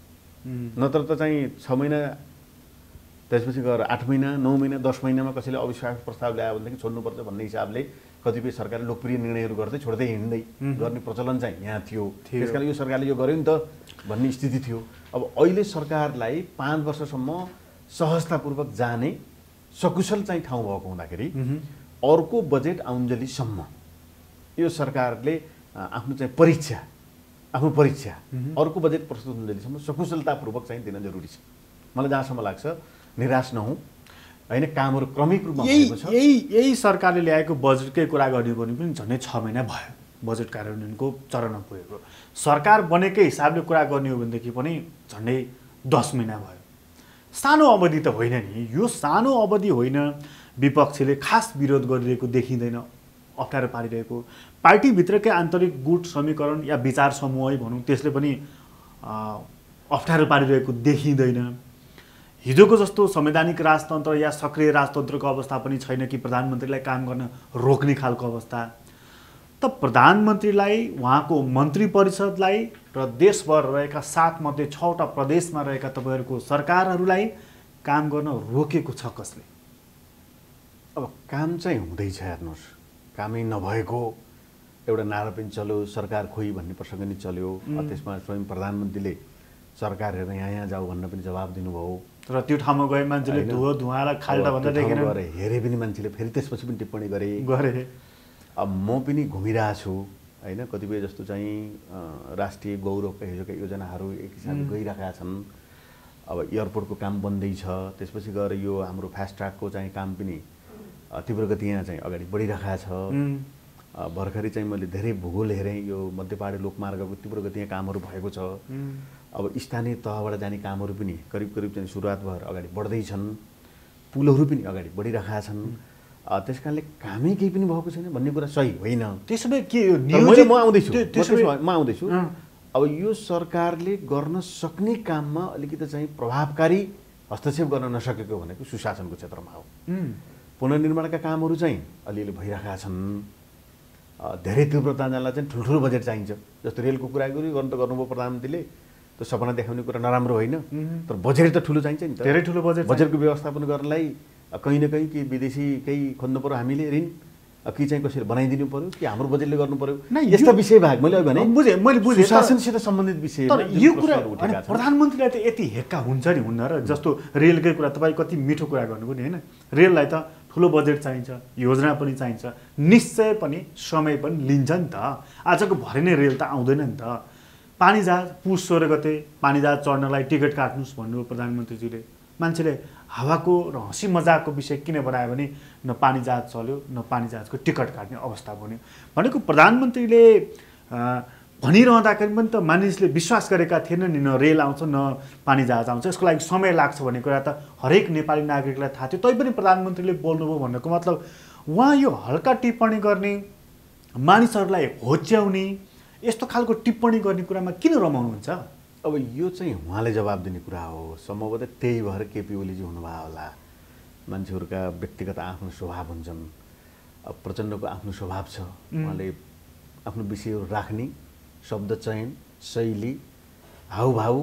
नत्र त चाहिँ 6 महिना त्यसपछि गएर 8 महिना 9 महिना 10 महिनामा कसैले अविश्वास प्रस्ताव ल्यायो भनेदेखि छोड्नुपर्छ भन्ने हिसाबले कतिपय सरकारले लोकप्रिय निर्णयहरू गर्दै छोड्दै हिँड्दै गर्ने प्रचलन चाहिँ यहाँ थियो। त्यसकारण यो सरकारले यो गर्यो नि त भन्ने स्थिति थियो। अब अहिले सरकारलाई 5 वर्षसम्म सहजतापूर्वक जाने सकुशल चाहिँ ठाउँ भएको हुँदाखेरि अर्को बजेट आउन्जेलीसम्म यो सरकारले आफ्नो चाहिँ आफ्नो परीक्षा अर्को बजेट प्रस्तुत हुन्जेलीसम्म सकुशलतापूर्वक चाहिँ दिन जरुरी छ। मलाई जहाँसम्म लाग्छ निराश नहुँ हैन, कामहरू क्रमिक रूपमा भएको छ। यही सरकारले ल्याएको बजेटकै कुरा गर्ने पनि झन्डै 6 महिना भयो बजेट कार्यान्वयनको चरणमा पुगेको। सरकार बनेकै हिसाबले कुरा गर्ने हो भनेदेखि पनि झन्डै 10 महिना भयो। सानो अवधि त होइन नि, यो सानो अवधि होइन। विपक्षले खास विरोध गरिरहेको देखिँदैन, अप्ठ्यारो पारिरहेको। पार्टीभित्रकै आन्तरिक गुट समीकरण या विचार समूहै भनौँ त्यसले पनि अप्ठ्यारो पारिरहेको देखिँदैन। हिजोको जस्तो संवैधानिक राजतन्त्र या सक्रिय राजतन्त्रको अवस्था पनि छैन कि प्रधानमन्त्रीलाई काम गर्न रोक्ने खालको अवस्था। त प्रधानमन्त्रीलाई, उहाँको मन्त्री परिषदलाई र देशभर रहेका 7 मध्ये 6वटा प्रदेशमा रहेका तपाईँहरूको सरकारहरूलाई काम गर्न रोकेको छ कसले? अब काम चाहिँ हुँदैछ, हेर्नुहोस्, कामै नभएको एउटा नारा पनि चल्यो, सरकार खोइ भन्ने प्रसङ्ग नि चल्यो। त्यसमा स्वयं प्रधानमन्त्रीले सरकार हेरेर यहाँ जाऊ भन्न पनि जवाब दिनुभयो र त्यो ठाउँमा गए मान्छेले धुवालाई खाल्टा भन्दा देखेन, हेरे पनि मान्छेले फेरि त्यसपछि पनि टिप्पणी गरे। अब म पनि घुमिरहेको छु हैन, कतिपय जस्तो चाहिँ राष्ट्रिय गौरवका हिजोका योजनाहरू एक हिसाबले गइरहेका छन्। अब एयरपोर्टको काम बन्दैछ, त्यसपछि गएर यो हाम्रो फास्ट ट्र्याकको चाहिँ काम पनि तीव्र गति यहाँ चाहिँ अगाडि बढिरहेको छ। भर्खरै चाहिँ मैले धेरै भूगोल हेरेँ, यो मध्यपहाडी लोकमार्गको तीव्र गति यहाँ कामहरू भएको छ। अब स्थानीय तहबाट जाने कामहरू पनि करिब चाहिँ सुरुवात भएर अगाडि बढ्दैछन्, पुलहरू पनि अगाडि बढिरहेका छन्। त्यसकारणले कामै केही पनि भएको छैन भन्ने कुरा सही होइन। त्यसो भए के म आउँदैछु। अब यो सरकारले गर्न सक्ने काममा अलिकति चाहिँ प्रभावकारी हस्तक्षेप गर्न नसकेको भनेको सुशासनको क्षेत्रमा हो। पुनर्निर्माणका कामहरू चाहिँ अलिअलि भइरहेका छन्। धेरै तीव्रतालाई चाहिँ ठुल्ठुलो बजेट चाहिन्छ। जस्तो रेलको कुरा गर्नु त गर्नुभयो प्रधानमन्त्रीले, त्यो सपना देखाउने कुरा नराम्रो होइन, तर बजेट त ठुलो चाहिन्छ नि त। धेरै ठुलो बजेटको व्यवस्थापन गर्नलाई कहीँ न कहीँ कि विदेशी केही खोज्नु पर्यो हामीले ऋण, कि चाहिँ कसरी बनाइदिनु पर्यो, कि हाम्रो बजेटले गर्नु पर्यो, यस्ता विषय बाहेक मैले भने मैले बुझेँ शासनसित सम्बन्धित विषय। तर यो कुरा प्रधानमन्त्रीलाई त यति हेक्का हुन्छ नि हुन्न र? जस्तो रेलकै कुरा तपाईँ कति मिठो कुरा गर्नुभयो नि होइन, रेललाई त ठुलो बजेट चाहिन्छ, योजना पनि चाहिन्छ, निश्चय पनि समय पनि लिन्छ नि त। आजको भरे नै रेल त आउँदैन नि त। पानी जहाज पुस 16 गते पानी जहाज चढ्नलाई टिकट काट्नुहोस् भन्नुभयो प्रधानमन्त्रीजीले। मान्छेले हावाको र हँसी मजाकको विषय किन बनायो भने न पानी जहाज चल्यो न पानी जहाजको टिकट काट्ने अवस्था बन्यो। भनेको प्रधानमन्त्रीले भनिरहँदाखेरि पनि त मानिसले विश्वास गरेका थिएन नि, न रेल आउँछ न पानी जहाज आउँछ, यसको लागि समय लाग्छ भन्ने कुरा त हरेक नेपाली नागरिकलाई थाहा थियो। तैपनि प्रधानमन्त्रीले बोल्नुभयो भन्नुको मतलब उहाँ यो हल्का टिप्पणी गर्ने, मानिसहरूलाई होच्याउने, यस्तो खालको टिप्पणी गर्ने कुरामा किन रमाउनुहुन्छ? अब यो चाहिँ उहाँले जवाब दिने कुरा हो। सम्भवतः त्यही भएर केपी ओलीजी हुनुभयो होला। मान्छेहरूका व्यक्तिगत आफ्नो स्वभाव हुन्छन्। अब प्रचण्डको आफ्नो स्वभाव छ, उहाँले आफ्नो विषयहरू राख्ने शब्द चयन, शैली, हाउभाउ,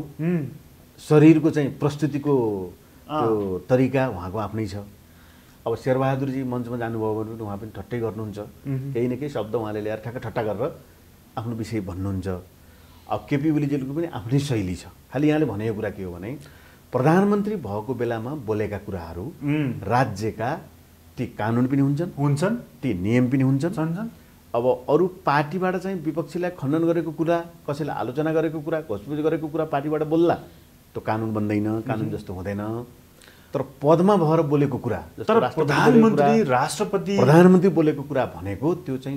शरीरको चाहिँ प्रस्तुतिको त्यो तरिका उहाँको आफ्नै छ। अब शेरबहादुरजी मञ्चमा जानुभयो भने उहाँ पनि ठट्टै गर्नुहुन्छ, केही न केही शब्द उहाँले ल्याएर ठट्टा गरेर आफ्नो विषय भन्नुहुन्छ। अब केपी ओलीजीको पनि आफ्नै शैली छ। खालि यहाँले भनेको कुरा के हो भने प्रधानमन्त्री भएको बेलामा बोलेका कुराहरू राज्यका ती कानुन पनि हुन्छन्, ती नियम पनि हुन्छन्। अब अरू पार्टीबाट चाहिँ विपक्षीलाई खण्डन गरेको कुरा, कसैलाई आलोचना गरेको कुरा, घोषपुज गरेको कुरा पार्टीबाट बोल्ला, त्यो कानुन बन्दैन, कानुन जस्तो हुँदैन। तर पदमा भएर बोलेको कुरा, जस्तो प्रधानमन्त्री, राष्ट्रपति, प्रधानमन्त्री बोलेको कुरा भनेको त्यो चाहिँ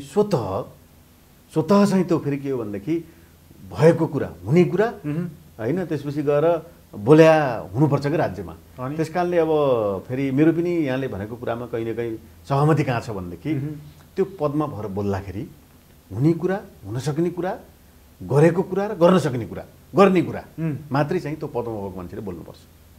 स्वतः चाहिँ त्यो फेरि के हो भनेदेखि भएको कुरा, हुने कुरा होइन। त्यसपछि गएर बोल्या हुनुपर्छ कि राज्यमा। त्यसकारणले अब फेरि मेरो पनि यहाँले भनेको कुरामा कहीँ न कहीँ सहमति कहाँ छ भनेदेखि त्यो पदमा भएर बोल्दाखेरि हुने कुरा, हुन सक्ने कुरा, गरेको कुरा र गर्न सक्ने कुरा, गर्ने कुरा मात्रै चाहिँ त्यो पदमा भएको मान्छेले बोल्नुपर्छ।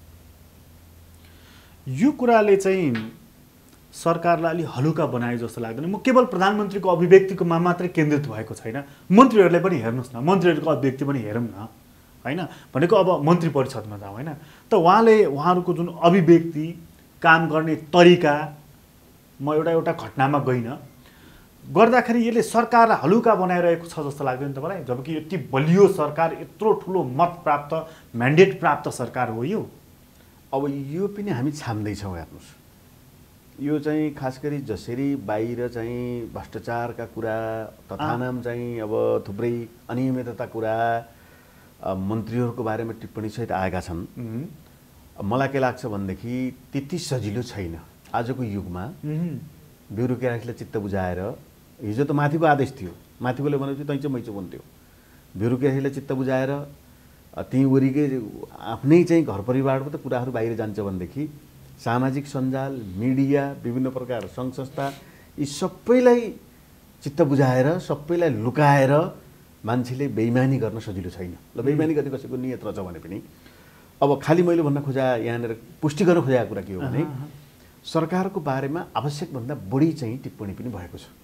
यो कुराले चाहिँ सरकारलाई अलि हलुका बनायो जस्तो लाग्दैन। म केवल प्रधानमन्त्रीको अभिव्यक्तिकोमा मात्रै केन्द्रित भएको छैन, मन्त्रीहरूलाई पनि हेर्नुहोस् न, मन्त्रीहरूको अभिव्यक्ति पनि हेरौँ न होइन भनेको अब मन्त्री परिषदमा जाउँ होइन त उहाँहरूको जुन अभिव्यक्ति काम गर्ने तरिका म एउटा घटनामा गइनँ गर्दाखेरि यसले सरकारलाई हलुका बनाइरहेको छ जस्तो लाग्दैन तपाईँलाई जबकि यति बलियो सरकार यत्रो ठुलो मत प्राप्त म्यान्डेट प्राप्त सरकार हो यो अब यो पनि हामी छाम्दैछौँ हेर्नुहोस् यो चाहिँ खास गरी जसरी बाहिर चाहिँ भ्रष्टाचारका कुरा तथानाम चाहिँ अब थुप्रै अनियमितता कुरा मन्त्रीहरूको बारेमा टिप्पणी सहित आएका छन् मलाई के लाग्छ भनेदेखि त्यति सजिलो छैन आजको युगमा ब्युरोक्रेसीले चित्त बुझाएर हिजो त माथिको आदेश थियो माथिकोले भनेपछि तैँचो मैचो भन्थ्यो ब्युरोक्रेसीले चित्त बुझाएर त्यहीँ वरिकै आफ्नै चाहिँ घर परिवारबाट त कुराहरू बाहिर जान्छ भनेदेखि सामाजिक सञ्जाल मिडिया विभिन्न प्रकार सङ्घ संस्था यी सबैलाई चित्त बुझाएर सबैलाई लुकाएर मान्छेले बेइमानी गर्न सजिलो छैन ल बेइमानी गर्ने कसैको नियत रहेछ भने पनि अब खालि मैले भन्न खोजा यहाँनिर पुष्टि गर्न खोजेको कुरा के हो भने सरकारको बारेमा आवश्यकभन्दा बढी चाहिँ टिप्पणी पनि भएको छ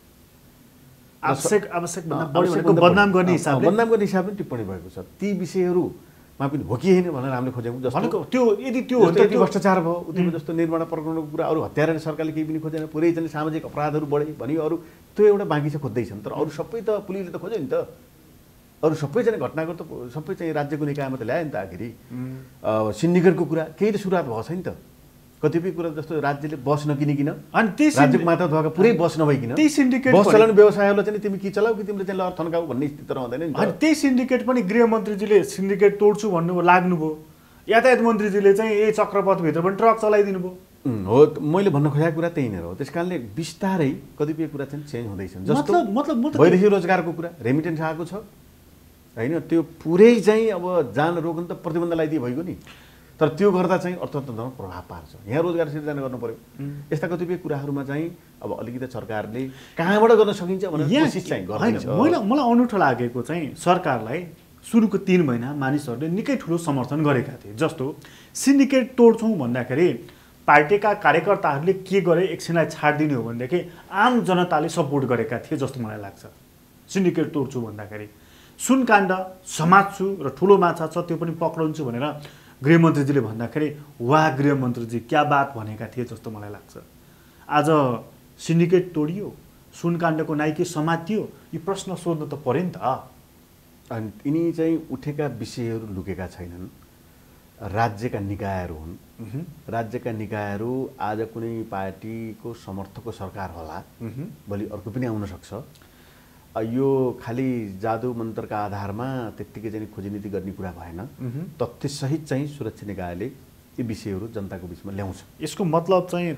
बदनाम गर्ने हिसाबले टिप्पणी भएको छ ती विषयहरूमा पनि हो कि होइन भनेर हामीले खोज्यौँ जस्तो त्यो यदि त्यो भ्रष्टाचार भयो उति जस्तो निर्माण प्रकरणको कुरा अरू हत्यारा सरकारले केही पनि खोजेन पुरै चाहिँ सामाजिक अपराधहरू बढे भने अरू त्यो एउटा बाँकी छ खोज्दैछन् तर अरू सबै त पुलिसले त खोज्यो नि त अरू सबैजना घटनाको त सबै चाहिँ राज्यको निकायमा त ल्यायो नि त आखिरी सिन्डिकेटको कुरा केही त सुरुवात भएको छ नि त कतिपय कुरा जस्तो राज्यले बस नकिनिकन अनि त्यही राज्यको मात्र धोका पुरै बस नभइकन त्यही सिन्डिकेट बस चलाउने व्यवसायलाई चाहिँ तिमी के चलाऊ कि तिमीले चाहिँ लहर थन्काऊ भन्ने स्थिति त रहँदैन नि अनि त्यही सिन्डिकेट पनि गृहमन्त्रीजीले सिन्डिकेट तोड्छु भन्नु लाग्नुभयो यातायात मन्त्रीजीले चाहिँ यही चक्रपथभित्र पनि ट्रक चलाइदिनु भयो हो मैले भन्न खोजेको कुरा त्यही नै हो त्यस कारणले बिस्तारै कतिपय कुरा चाहिँ चेन्ज हुँदैछन् जस्तो मतलब वैदेशिक रोजगारको कुरा रेमिटेन्स आएको छ होइन त्यो पुरै चाहिँ अब जान रोक्न त प्रतिबन्ध लगाइदिए भइगयो नि तर त्यो गर्दा चाहिँ अर्थतन्त्रमा प्रभाव पार्छ यहाँ रोजगार सिर्जना गर्नु पर्यो यस्ता कतिपय कुराहरूमा चाहिँ अब अलिकति सरकारले कहाँबाट गर्न सकिन्छ भनेर कोसिस चाहिँ गर्दैछ मलाई अनौठो लागेको चाहिँ सरकारलाई सुरुको 3 महिना मानिसहरूले निकै ठुलो समर्थन गरेका थिए जस्तो सिन्डिकेट तोड्छौँ भन्दाखेरि पार्टीका कार्यकर्ताहरूले के गरे एकछिनलाई छाडिदिने हो भनेदेखि आम जनताले सपोर्ट गरेका थिए जस्तो मलाई लाग्छ सिन्डिकेट तोड्छु भन्दाखेरि सुनकाण्ड समात्छु र ठुलो माछा छ त्यो पनि पक्राउँछु भनेर गृहमन्त्रीजीले भन्दाखेरि वाह गृहमन्त्रीजी क्या बात भनेका थिए जस्तो मलाई लाग्छ आज सिन्डिकेट तोडियो सुनकाण्डको नाइके समातियो यी प्रश्न सोध्नु त पर्यो नि त अनि यिनी चाहिँ उठेका विषयहरू लुकेका छैनन् राज्यका निकायहरू हुन् राज्यका निकायहरू आज कुनै पार्टीको समर्थकको सरकार होला भोलि अर्को पनि आउन सक्छ यो खालि जादु मन्त्रका आधारमा त्यत्तिकै चाहिँ खोजीनीति गर्ने कुरा भएन तथ्यसहित चाहिँ सुरक्षा निकायले यी विषयहरू जनताको बिचमा ल्याउँछ यसको मतलब चाहिँ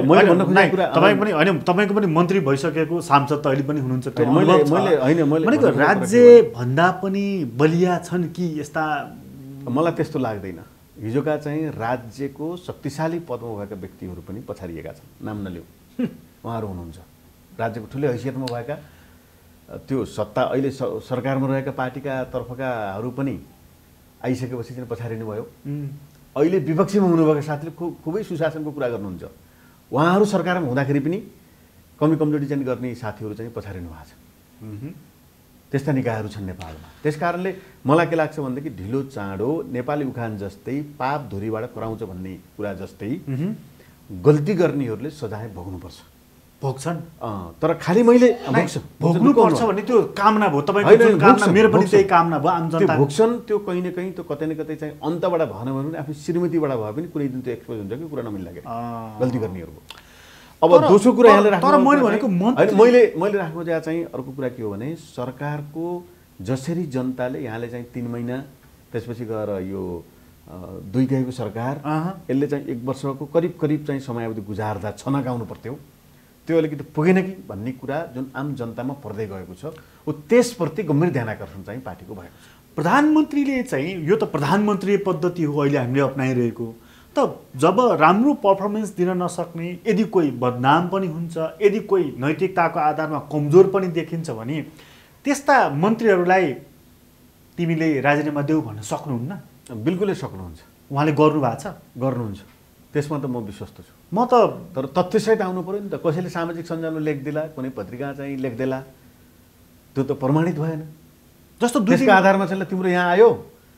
तपाईँको पनि मन्त्री भइसकेको सांसद त अहिले पनि हुनुहुन्छ राज्य भन्दा पनि बलिया छन् कि यस्ता मलाई त्यस्तो लाग्दैन हिजोका चाहिँ राज्यको शक्तिशाली पदमा भएका व्यक्तिहरू पनि पछाडिएका छन् नाम नलिऊ उहाँहरू हुनुहुन्छ राज्यको ठुलै हैसियतमा भएका त्यो सत्ता अहिले सरकारमा रहेका पार्टीका तर्फकाहरू पनि आइसकेपछि चाहिँ पछाडिनु भयो अहिले विपक्षीमा हुनुभएका साथीले खुबै सुशासनको कुरा गर्नुहुन्छ उहाँहरू सरकारमा हुँदाखेरि पनि कमी कमजोरी चाहिँ गर्ने साथीहरू चाहिँ पछाडिनु भएको छ त्यस्ता निकायहरू छन् नेपालमा त्यस कारणले मलाई के लाग्छ भनेदेखि ढिलो चाँडो नेपाली उखान जस्तै पाप धुरीबाट कराउँछ भन्ने कुरा जस्तै गल्ती गर्नेहरूले सजाय भोग्नुपर्छ भोग्छन् तर खालि मैले भोग्नुपर्छ भन्ने त्यो कामना भयो तपाईँको कामना मेरो पनि त्यही कामना भयो आम जनता भोग्छन् त्यो कहीँ न कहीँ त्यो कतै न कतै चाहिँ अन्तबाट भएन भने आफ्नो श्रीमतीबाट भए पनि कुनै दिन त्यो एक्सपोज हुन्छ कि कुरा नमिल्ला गल्ती गर्नेहरूको अब दोस्रो कुरा यहाँले राख्नु मैले राख्नु खोजेको चाहिँ अर्को कुरा के हो भने सरकारको जसरी जनताले यहाँले चाहिँ 3 महिना त्यसपछि गएर यो 2 गएको सरकार यसले चाहिँ 1 वर्षको करिब चाहिँ समयावधि गुजार्दा छनकाउनु पर्थ्यो त्यो अलिकति पुगेन कि भन्ने कुरा जुन आम जनतामा पर्दै गएको छ ऊ त्यसप्रति गम्भीर ध्यान आकर्षण चाहिँ पार्टीको भएको छ प्रधानमन्त्रीले चाहिँ यो त प्रधानमन्त्री पद्धति हो अहिले हामीले अपनाइरहेको त जब राम्रो पर्फर्मेन्स दिन नसक्ने यदि कोही बदनाम पनि हुन्छ यदि कोही नैतिकताको आधारमा कमजोर पनि देखिन्छ भने त्यस्ता मन्त्रीहरूलाई तिमीले राजीनामा देऊ भन्न सक्नुहुन्न बिल्कुलै सक्नुहुन्छ उहाँले गर्नुभएको छ गर्नुहुन्छ त्यसमा त म विश्वस्त छु म त तर तथ्यसहित आउनु पर्यो नि त कसैले सामाजिक सञ्जालमा लेख्दिला कुनै पत्रिका चाहिँ लेख्दिला त्यो त प्रमाणित भएन जस्तो त्यसको आधारमा चाहिँ तिम्रो यहाँ आयो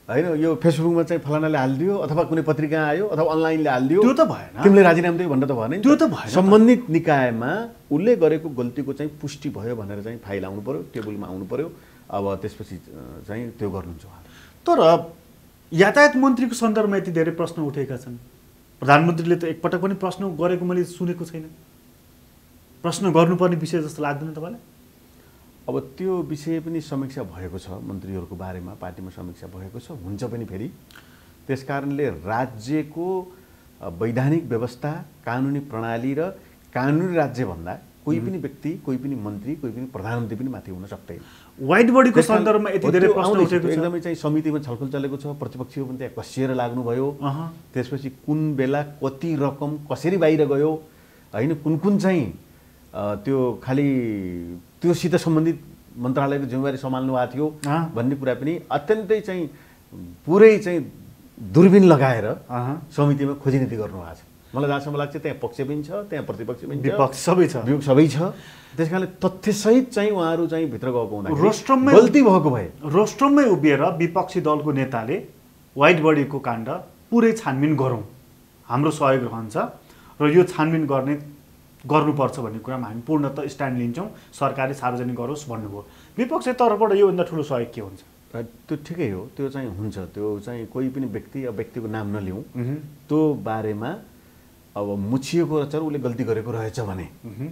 होइन यो फेसबुकमा चाहिँ फलानाले हालिदियो अथवा कुनै पत्रिका आयो अथवा अनलाइनले हालिदियो त्यो त भएन तिमीले राजीनामा दियो भनेर त भएन त्यो त भएन सम्बन्धित निकायमा उसले गरेको गल्तीको चाहिँ पुष्टि भयो भनेर चाहिँ फाइल आउनु पर्यो टेबलमा आउनु पर्यो अब त्यसपछि चाहिँ त्यो गर्नुहुन्छ उहाँले तर यातायात मन्त्रीको सन्दर्भमा यति धेरै प्रश्न उठेका छन् प्रधानमन्त्रीले त एकपटक पनि प्रश्न गरेको मैले सुनेको छैन प्रश्न गर्नुपर्ने विषय जस्तो लाग्दैन तपाईँलाई अब त्यो विषय पनि समीक्षा भएको छ मन्त्रीहरूको बारेमा पार्टीमा समीक्षा भएको छ हुन्छ पनि फेरि त्यसकारणले राज्यको वैधानिक व्यवस्था कानुनी प्रणाली र कानुनी राज्य भन्दा कोही पनि व्यक्ति कोही पनि मन्त्री कोही पनि प्रधानमन्त्री पनि माथि हुन सक्दैन वाइड बडीको सन्दर्भमा यति धेरै प्रश्न उठेको छ एकदमै चाहिँ समितिमा छलफल चलेको छ प्रतिपक्षीहरू पनि त्यहाँ कसिएर लाग्नुभयो त्यसपछि कुन बेला कति रकम कसरी बाहिर गयो होइन कुन चाहिँ त्यो खालि त्योसित सम्बन्धित मन्त्रालयको जिम्मेवारी सम्हाल्नु भएको थियो भन्ने कुरा पनि अत्यन्तै चाहिँ पुरै चाहिँ दूरबीन लगाएर समितिमा खोजिनीति गर्नुभएको छ मलाई जहाँसम्म लाग्छ त्यहाँ पक्ष पनि छ त्यहाँ प्रतिपक्ष पनि विपक्ष सबै छ त्यसकारणले तथ्यसहित चाहिँ उहाँहरू चाहिँ भित्र गएको हुँदाखेरि रोस्ट्रममै गल्ती भएको भए रोस्ट्रममै उभिएर विपक्षी दलको नेताले वाइड बडीको काण्ड पुरै छानबिन गरौँ हाम्रो सहयोग रहन्छ र यो छानबिन गर्नुपर्छ भन्ने कुरामा हामी पूर्णतः स्ट्यान्ड लिन्छौँ सरकारले सार्वजनिक गरोस् भन्नुभयो विपक्ष तर्फबाट योभन्दा ठुलो सहयोग के हुन्छ त्यो ठिकै हो त्यो चाहिँ हुन्छ त्यो चाहिँ कोही पनि व्यक्तिको नाम नलिउँ त्यो बारेमा अब मुछिएको रहेछ उसले गल्ती गरेको रहेछ भने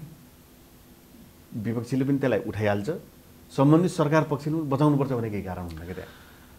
विपक्षीले पनि त्यसलाई उठाइहाल्छ सम्बन्धित सरकार पक्षले बचाउनुपर्छ भने केही कारण हुन्न क्या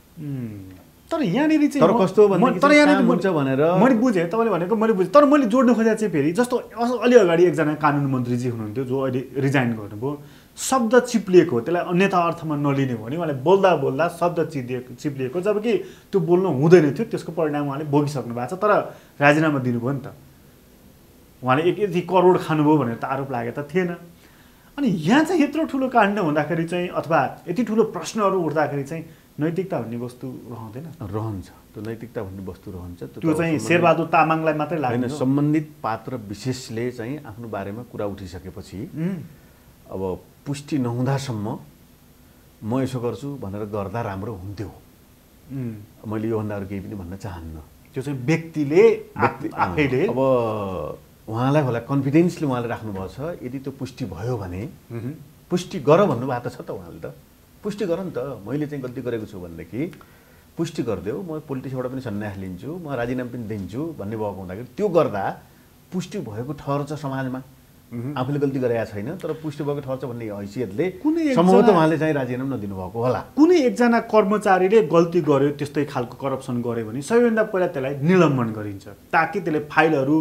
तर यहाँनिर चाहिँ तर कस्तो हुन्छ भनेर मैले बुझेँ तपाईँले भनेको मैले बुझेँ तर मैले जोड्नु खोजेको चाहिँ फेरि जस्तो अलि अगाडि एकजना कानुन मन्त्रीजी हुनुहुन्थ्यो जो अहिले रिजाइन गर्नुभयो शब्द चिप्लिएको हो त्यसलाई अन्यथा अर्थमा नलिने हो भने उहाँले बोल्दा बोल्दा शब्द चिप्लिएको जबकि त्यो बोल्नु हुँदैन थियो त्यसको परिणाम उहाँले भोगिसक्नु भएको छ तर राजीनामा दिनुभयो नि त उहाँले यति करोड खानुभयो भनेर त आरोप लागेको त थिएन अनि यहाँ चाहिँ यत्रो ठुलो काण्ड हुँदाखेरि चाहिँ अथवा यति ठुलो प्रश्नहरू उठ्दाखेरि चाहिँ नैतिकता भन्ने वस्तु रहन्छ त्यो नैतिकता भन्ने वस्तु रहन्छ त्यो चाहिँ शेरबहादुर तामाङलाई मात्रै लाग्दैन सम्बन्धित पात्र विशेषले चाहिँ आफ्नो बारेमा कुरा उठिसकेपछि अब पुष्टि नहुँदासम्म म यसो गर्छु भनेर गर्दा राम्रो हुन्थ्यो मैले योभन्दा अरू केही पनि भन्न चाहन्न त्यो चाहिँ व्यक्तिले आफैले अब उहाँलाई होला कन्फिडेन्सले उहाँले राख्नुभएको छ यदि त्यो पुष्टि भयो भने पुष्टि गर भन्नुभएको त छ त उहाँले त पुष्टि गर नि त मैले चाहिँ गल्ती गरेको छु भनेदेखि पुष्टि गरिदेऊ म पोलिटिक्सबाट पनि सन्यास लिन्छु म राजीनामा पनि दिन्छु भन्ने भएको हुँदाखेरि त्यो गर्दा पुष्टि भएको ठहर छ समाजमा आफूले गल्ती गरेका छैन तर पुष्टि भएको ठहर छ भन्ने हैसियतले सम्भवतः उहाँले चाहिँ राजीनामा नदिनु भएको होला कुनै एकजना कर्मचारीले गल्ती गर्यो त्यस्तै खालको करप्सन गर्यो भने सबैभन्दा पहिला त्यसलाई निलम्बन गरिन्छ ताकि त्यसले फाइलहरू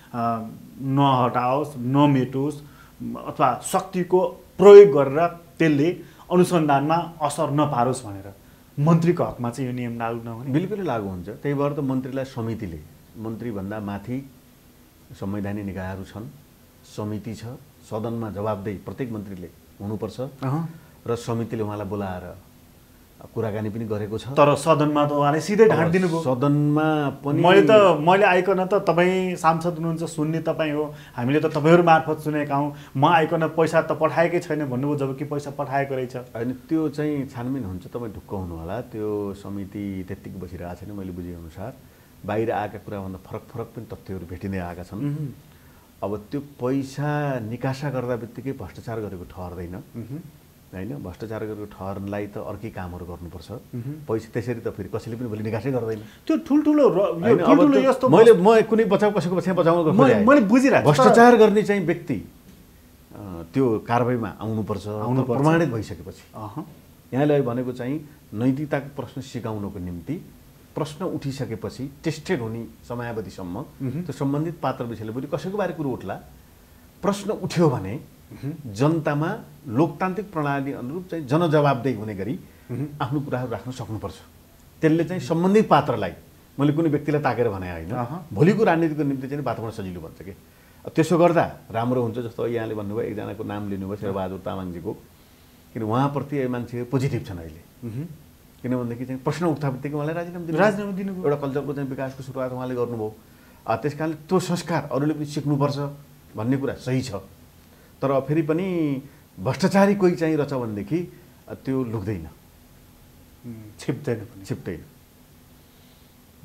नहटाओस् नमेटोस् अथवा शक्तिको प्रयोग गरेर त्यसले अनुसन्धानमा असर नपारोस् भनेर मन्त्रीको हकमा चाहिँ यो नियम लागू नहुने बिल्कुलै लागू हुन्छ त्यही भएर त मन्त्रीलाई समितिले मन्त्रीभन्दा माथि संवैधानिक निकायहरू छन् समिति छ सदनमा जवाबदेही प्रत्येक मन्त्रीले हुनुपर्छ र समितिले उहाँलाई बोलाएर कुराकानी पनि गरेको छ तर सदनमा त उहाँले सिधै ढाँट दिनुभयो सदनमा पनि मैले आइकन त तपाईँ सांसद हुनुहुन्छ सुन्ने तपाईँ हो हामीले त तपाईँहरू मार्फत सुनेका हौँ म आइकन पैसा त पठाएकै छैन भन्नुभयो जबकि पैसा पठाएको रहेछ होइन त्यो चाहिँ छानबिन हुन्छ तपाईँ ढुक्क हुनु होला त्यो समिति त्यत्तिकै बसिरहेको छैन मैले बुझेअनुसार बाहिर आएका कुराभन्दा फरक पनि तथ्यहरू भेटिँदै आएका छन् अब त्यो पैसा निकासा गर्दा बित्तिकै भ्रष्टाचार गरेको ठहर्दैन होइन भ्रष्टाचार गरेको ठहरलाई त अर्कै कामहरू गर्नुपर्छ पैसा त्यसरी त फेरि कसैले पनि भोलि निकासै गर्दैन त्यो ठुल्ठुलो म कुनै कसैको बचाउनु मैले बुझिरहेको भ्रष्टाचार गर्ने चाहिँ व्यक्ति त्यो कारबाहीमा आउनुपर्छ प्रमाणित भइसकेपछि यहाँले भनेको चाहिँ नैतिकताको प्रश्न सिकाउनको निम्ति प्रश्न उठिसकेपछि टेस्टेड हुने समयावधिसम्म त्यो सम्बन्धित पात्र विषयले बरु कसैको बारे कुरो उठ्ला प्रश्न उठ्यो भने जनतामा लोकतान्त्रिक प्रणाली अनुरूप चाहिँ जनजवाबदेही हुने गरी आफ्नो कुराहरू राख्न सक्नुपर्छ त्यसले चाहिँ सम्बन्धित पात्रलाई मैले कुनै व्यक्तिलाई ताकेर भने होइन भोलिको राजनीतिको निम्ति चाहिँ वातावरण सजिलो बन्छ कि त्यसो गर्दा राम्रो हुन्छ जस्तो यहाँले भन्नुभयो एकजनाको नाम लिनुभयो शेरबहादुर तामाङजीको किन उहाँप्रति मान्छे पोजिटिभ छन् अहिले किनभनेदेखि चाहिँ प्रश्न उठ्दा बित्तिकै उहाँलाई राजीनामा दिनुभयो एउटा कल्चरको चाहिँ विकासको सुरुवात उहाँले गर्नुभयो त्यस कारणले त्यो संस्कार अरूले पनि सिक्नुपर्छ भन्ने कुरा सही छ तर फेरि पनि भ्रष्टाचारी कोही चाहिँ रहेछ भनेदेखि त्यो लुक्दैन छिप्दैन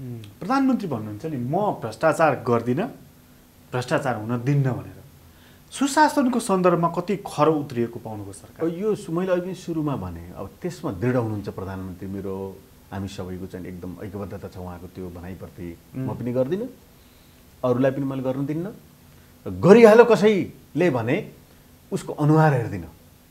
प्रधानमन्त्री भन्नुहुन्छ नि म भ्रष्टाचार गर्दिनँ, भ्रष्टाचार हुन दिन्न भनेर। सुशासनको सन्दर्भमा कति खरो उत्रिएको पाउनुभयो सरकार? यो मैले अहिले सुरुमा भने, अब त्यसमा दृढ हुनुहुन्छ प्रधानमन्त्री। मेरो हामी सबैको चाहिँ एकदम ऐक्यबद्धता छ उहाँको त्यो भनाइप्रति। म पनि गर्दिनँ, अरूलाई पनि मैले गर्नु दिन्न। गरिहाल्यो कसैले भने उसको अनुहार हेर्दिनँ,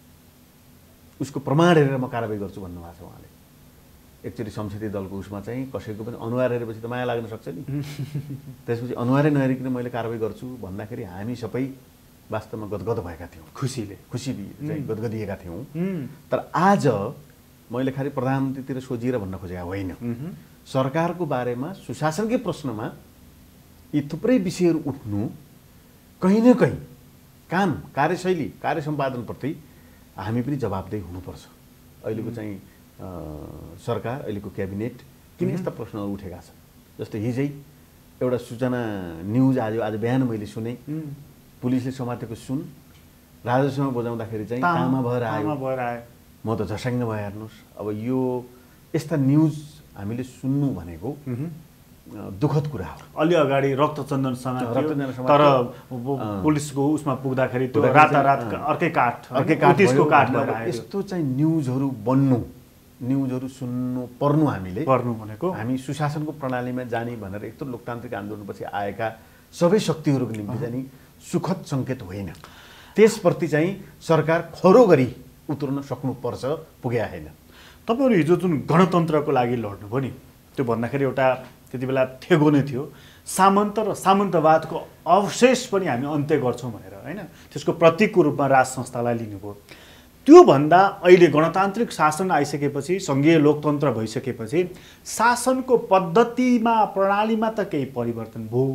उसको प्रमाण हेरेर म कारबाही गर्छु भन्नुभएको छ उहाँले। एकचोटि संसदीय दलको उसमा चाहिँ कसैको पनि अनुहार हेरेपछि त माया लाग्न सक्छ नि। त्यसपछि अनुहारै नहेरिकन मैले कारबाही गर्छु भन्दाखेरि हामी सबै वास्तवमा गदगद भएका थियौँ, खुसी चाहिँ गदगदिएका थियौँ। तर आज मैले खालि प्रधानमन्त्रीतिर सोझिएर भन्न खोजेका होइन, सरकारको बारेमा सुशासनकै प्रश्नमा यी थुप्रै विषयहरू उठ्नु कहीँ न कहीँ काम, कार्यशैली, कार्य सम्पादनप्रति हामी पनि जवाबदेही हुनुपर्छ। अहिलेको चाहिँ सरकार, अहिलेको क्याबिनेट किन यस्ता प्रश्नहरू उठेका छन्? जस्तै हिजै एउटा सूचना न्युज आज बिहान मैले सुने, पुलिसले समातेको सुन राजस्वमा बजाउँदाखेरि चाहिँ तामा भएर आयो। म त झस्याङ्ग भयो हेर्नुहोस्। अब यो यस्ता न्युज हामीले सुन्नु भनेको दुःखद कुरा हो। अलि अगाडि रक्तचन्दन समात्यो, तर पुलिसको उसमा पुग्दाखेरि त्यो रातारात अर्कै काठ भएर आयो। यस्तो चाहिँ न्युजहरू बन्नु, न्युजहरू सुन्नु पर्नु भनेको हामी सुशासनको प्रणालीमा जाने भनेर यत्रो लोकतान्त्रिक आन्दोलनपछि आएका सबै शक्तिहरूको निम्ति चाहिँ सुखद सङ्केत होइन। त्यसप्रति चाहिँ सरकार खरो गरी उत्रन सक्नुपर्छ, पुगेका होइन। तपाईँहरू हिजो जुन गणतन्त्रको लागि लड्नुभयो नि, त्यो भन्दाखेरि एउटा त्यति बेला थेगो नै थियो, सामन्त र सामन्तवादको अवशेष पनि हामी अन्त्य गर्छौँ भनेर, होइन? त्यसको प्रतीकको रूपमा राज संस्थालाई लिनुभयो। त्योभन्दा अहिले गणतान्त्रिक शासन आइसकेपछि, सङ्घीय लोकतन्त्र भइसकेपछि शासनको पद्धतिमा, प्रणालीमा त केही परिवर्तन भयो,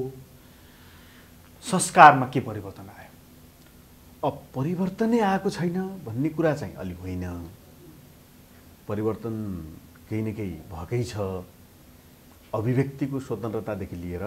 संस्कारमा के परिवर्तन आयो? अब परिवर्तनै आएको छैन भन्ने कुरा चाहिँ अलि होइन। परिवर्तन केही न केही भएकै छ। अभिव्यक्तिको स्वतन्त्रतादेखि लिएर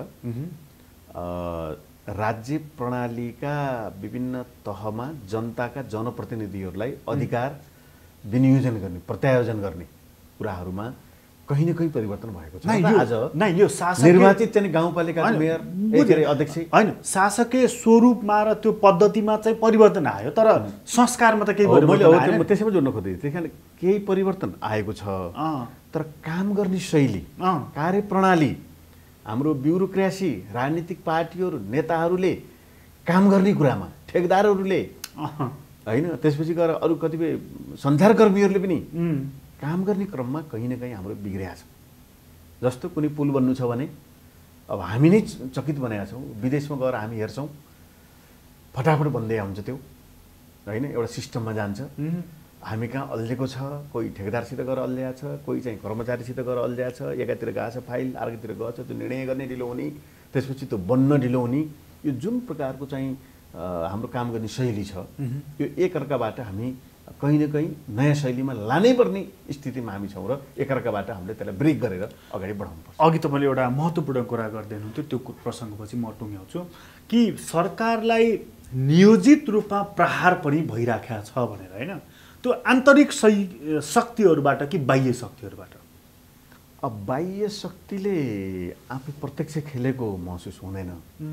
राज्य प्रणालीका विभिन्न तहमा जनताका जनप्रतिनिधिहरूलाई अधिकार विनियोजन गर्ने, प्रत्यायोजन गर्ने कुराहरूमा कहीँ न कहीँ परिवर्तन भएको छ। आज यो शासक निर्वाचित चाहिँ गाउँपालिकाको मेयर, अध्यक्ष होइन, शासकीय स्वरूपमा र त्यो पद्धतिमा चाहिँ परिवर्तन आयो, तर संस्कारमा त केही परिवर्तन आएन। त्यसैमा जोड्न खोजेँ। त्यही कारण केही परिवर्तन आएको छ, तर काम गर्ने शैली, कार्यप्रणाली, हाम्रो ब्युरोक्रेसी, राजनीतिक पार्टीहरू, नेताहरूले काम गर्ने कुरामा, ठेकदारहरूले होइन, त्यसपछि गएर अरू कतिपय सञ्चारकर्मीहरूले पनि काम गर्ने क्रममा कहीँ न कहीँ हाम्रो बिग्रिया छ। जस्तो कुनै पुल बन्नु छ भने अब हामी नै चकित बनेका छौँ। विदेशमा गएर हामी हेर्छौँ, फटाफट बन्दै आउँछ त्यो, होइन? एउटा सिस्टममा जान्छ। हामी कहाँ अल्झेको छ, कोही ठेकेदारसित गएर अल्झिया छ, कोही चाहिँ कर्मचारीसित गएर अल्झिया छ। एकातिर गएको छ फाइल, अर्कोतिर गएको छ, त्यो निर्णय गर्ने ढिलो हुने, त्यसपछि त्यो बन्न ढिलो हुने। यो जुन प्रकारको चाहिँ हाम्रो काम गर्ने शैली छ, यो एकअर्काबाट हामी कहीँ न कहीँ नयाँ शैलीमा लानै पर्ने स्थितिमा हामी छौँ र एकअर्काबाट हामीले त्यसलाई ब्रेक गरेर अगाडि बढाउनुपर्छ। अघि तपाईँले एउटा महत्त्वपूर्ण कुरा गर्दै हुनुहुन्थ्यो, त्यो प्रसङ्गपछि म टुङ्ग्याउँछु कि सरकारलाई नियोजित रूपमा प्रहार पनि भइराखेको छ भनेर, होइन? त्यो आन्तरिक शक्तिहरूबाट कि बाह्य शक्तिहरूबाट? अब बाह्य शक्तिले आफै प्रत्यक्ष खेलेको महसुस हुँदैन।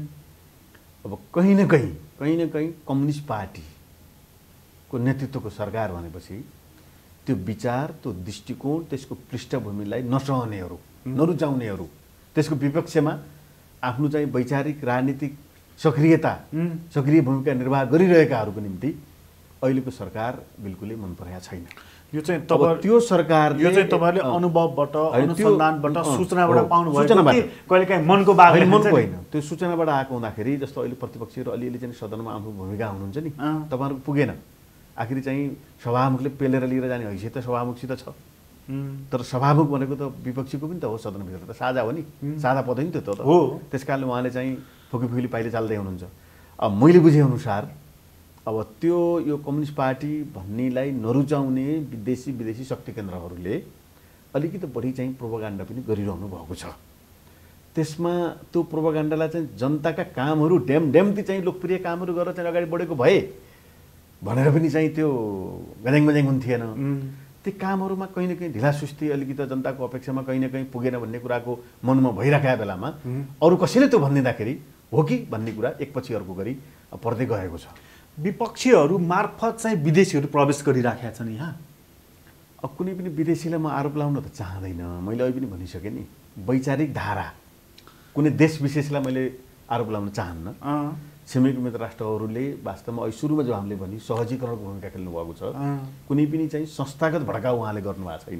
अब कहीँ न कहीँ कम्युनिस्ट पार्टीको नेतृत्वको सरकार भनेपछि त्यो विचार, त्यो दृष्टिकोण, त्यसको पृष्ठभूमिलाई नसहनेहरू, नरुचाउनेहरू, त्यसको विपक्षमा आफ्नो चाहिँ वैचारिक राजनीतिक सक्रिय भूमिका निर्वाह गरिरहेकाहरूको निम्ति अहिलेको सरकार बिल्कुलै मन परेको छैन। यो चाहिँ त्यो सरकार, यो चाहिँ तपाईँले अनुभवबाट, अनुसन्धानबाट, सूचनाबाट पाउनु भयो, कहिलेकाहीँ मनको बागले होइन? त्यो सूचनाबाट आएको हुँदाखेरि, जस्तो अहिले प्रतिपक्षीहरू अलिअलि चाहिँ सदनमा आफ्नो भूमिका हुनुहुन्छ नि, तपाईँहरूको पुगेन। आखिर चाहिँ सभामुखले पेलेर लिएर जाने हैसियत त सभामुखसित छ, तर सभामुख भनेको त विपक्षीको पनि त हो, सदनभित्र त साझा हो नि, साझा पद नि त हो। त्यस कारणले उहाँले चाहिँ फुकीफुकीले पाइले चाल्दै हुनुहुन्छ। अब मैले बुझेअनुसार अब त्यो यो कम्युनिस्ट पार्टी भन्नेलाई नरुचाउने विदेशी शक्ति केन्द्रहरूले अलिकति बढी चाहिँ प्रोपागान्डा पनि गरिरहनु भएको छ। त्यसमा त्यो प्रोपागान्डालाई चाहिँ जनताका कामहरू डेमती चाहिँ लोकप्रिय कामहरू गरेर चाहिँ अगाडि बढेको भए भनेर पनि चाहिँ त्यो गज्याङ हुन्थेन। ती कामहरूमा कहीँ न कहीँ ढिलासुस्ती अलिकति जनताको अपेक्षामा कहीँ न कहीँ पुगेन भन्ने कुराको मनमा भइराखेका बेलामा अरू कसैले त्यो भनिदिँदाखेरि हो कि भन्ने कुरा एकपछि अर्को गरी पर्दै गएको छ। विपक्षीहरू मार्फत चाहिँ विदेशीहरू प्रवेश गरिराखेका छन् यहाँ। अब कुनै पनि विदेशीलाई म आरोप लगाउन त चाहँदैन। मैले अहिले पनि भनिसकेँ नि, वैचारिक धारा कुनै देश विशेषलाई मैले आरोप लगाउन चाहन्न। छिमेकी मित्र राष्ट्रहरूले वास्तवमा अहिले सुरुमा जो हामीले भने सहजीकरणको भूमिका खेल्नु भएको छ, कुनै पनि चाहिँ संस्थागत भड्काउ उहाँले गर्नुभएको छैन।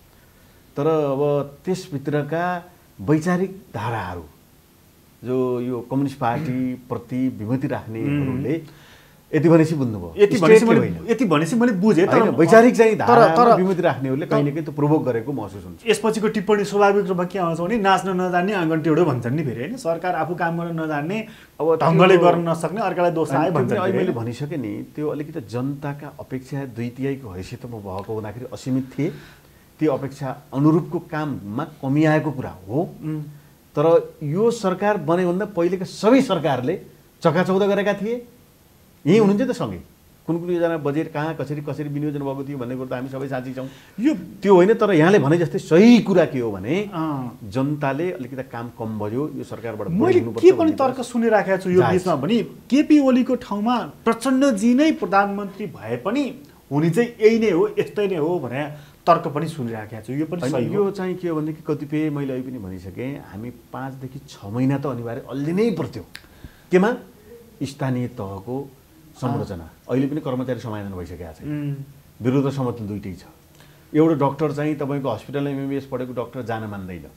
तर अब त्यसभित्रका वैचारिक धाराहरू जो यो कम्युनिस्ट पार्टीप्रति विमति राख्नेहरूले यति भनेपछि बुझ्नुभयो। यति भनेपछि मैले बुझेँ, तर वैचारिक चाहिँ धारा विमति राख्नेहरूले कहीँ न कहीँ त्यो प्रोभोक गरेको महसुस हुन्छ। यसपछिको टिप्पणी स्वाभाविक रूपमा के आउँछ भने नाच्न नजान्ने आँगन टेढो भन्छन् नि फेरि, होइन? सरकार आफू काम गर्न नजान्ने, अब ढङ्गले गर्न नसक्ने, अर्कालाई दोष आए भन्छन्। अहिले मैले भनिसकेँ नि, त्यो अलिकति जनताका अपेक्षा 2/3 हैसियतमा भएको हुँदाखेरि असीमित थिए। त्यो अपेक्षा अनुरूपको काममा कमी आएको कुरा हो। तर यो सरकार बनेभन्दा पहिलेका सबै सरकारले चकाचौधा गरेका थिए। यही हुनुहुन्छ त सँगै कुन योजना बजेट कहाँ कसरी विनियोजन भएको थियो भन्ने कुरो त हामी सबै साथी छौँ। यो त्यो होइन। तर यहाँले भने जस्तै सही कुरा के हो भने जनताले अलिकति काम कम भयो यो सरकारबाट। मैले के पनि तर्क सुनिराखेको छु यो बिचमा पनि, केपी ओलीको ठाउँमा प्रचण्डजी नै प्रधानमन्त्री भए पनि हुने चाहिँ यही नै हो, यस्तै नै हो भने तर्क पनि सुनिराखेको छु। यो पनि सही हो। यो चाहिँ के हो भनेदेखि कतिपय मैले अहिले पनि भनिसकेँ, हामी 5 देखि 6 महिना त अनिवार्य अलि नै पर्थ्यो। केमा? स्थानीय तहको संरचना। अहिले पनि कर्मचारी समायोजन भइसकेको छ। विरोध र समर्थन दुइटै छ। एउटा डाक्टर चाहिँ तपाईँको हस्पिटलमा MBBS पढेको डाक्टर जान मान्दैन,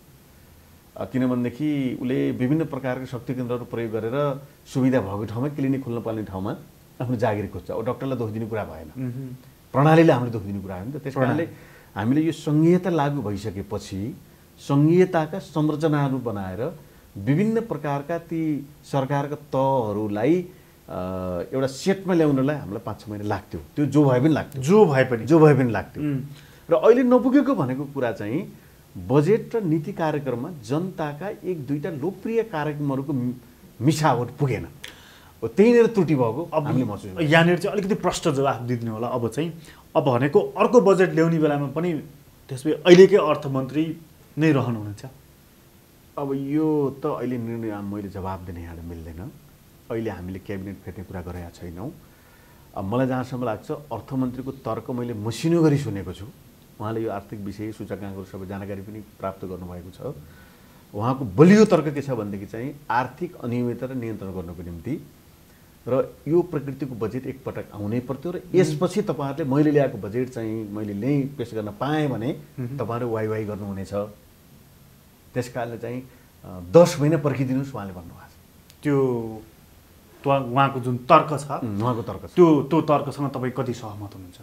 किनभनेदेखि उसले विभिन्न प्रकारका शक्ति केन्द्रहरू प्रयोग गरेर सुविधा भएको ठाउँमा क्लिनिक खोल्न पर्ने ठाउँमा आफ्नो जागिर खोज्छ। अब डाक्टरलाई दोष दिने कुरा भएन, प्रणालीले हामीले दोष दिने कुरा हो नि त। त्यस कारणले हामीले यो सङ्घीयता लागू भइसकेपछि सङ्घीयताका संरचनाहरू बनाएर विभिन्न प्रकारका ती सरकारका तहहरूलाई एउटा सेटमा ल्याउनलाई हामीलाई 5-6 महिना लाग्थ्यो। त्यो जो भए पनि लाग्थ्यो। र अहिले नपुगेको भनेको कुरा चाहिँ बजेट र नीति कार्यक्रममा जनताका 1-2टा लोकप्रिय कार्यक्रमहरूको मिसावट पुगेन। त्यहीँनिर त्रुटि भएको हामीले महसुस गर्छौँ। यहाँनिर चाहिँ अलिकति प्रष्ट जवाफ दिदिनु होला। अब चाहिँ अब भनेको अर्को बजेट ल्याउने बेलामा पनि त्यसपछि अहिलेकै अर्थमन्त्री नै रहनुहुनेछ। अब यो त अहिले निर्णय मैले जवाब दिने यहाँ मिल्दैन। अहिले हामीले क्याबिनेट फेर्ने कुरा गरेका छैनौँ। मलाई जहाँसम्म लाग्छ अर्थमन्त्रीको तर्क मैले मसिनो गरी सुनेको छु। उहाँले यो आर्थिक विषय सूचकाङ्कहरू सबै जानकारी पनि प्राप्त गर्नुभएको छ। उहाँको बलियो तर्क के छ भनेदेखि चाहिँ आर्थिक अनियमितता र नियन्त्रण गर्नको निम्ति र यो प्रकृतिको बजेट एकपटक आउनै पर्थ्यो र यसपछि तपाईँहरूले मैले ल्याएको बजेट चाहिँ मैले पेश गर्न पाएँ भने तपाईँहरू वाइ गर्नुहुनेछ। त्यस कारणले चाहिँ 10 महिना पर्खिदिनुहोस् उहाँले भन्नुभएको छ। त्यो उहाँको जुन तर्क छ, उहाँको तर्क छ, त्यो तर्कसँग तपाईँ कति सहमत हुनुहुन्छ?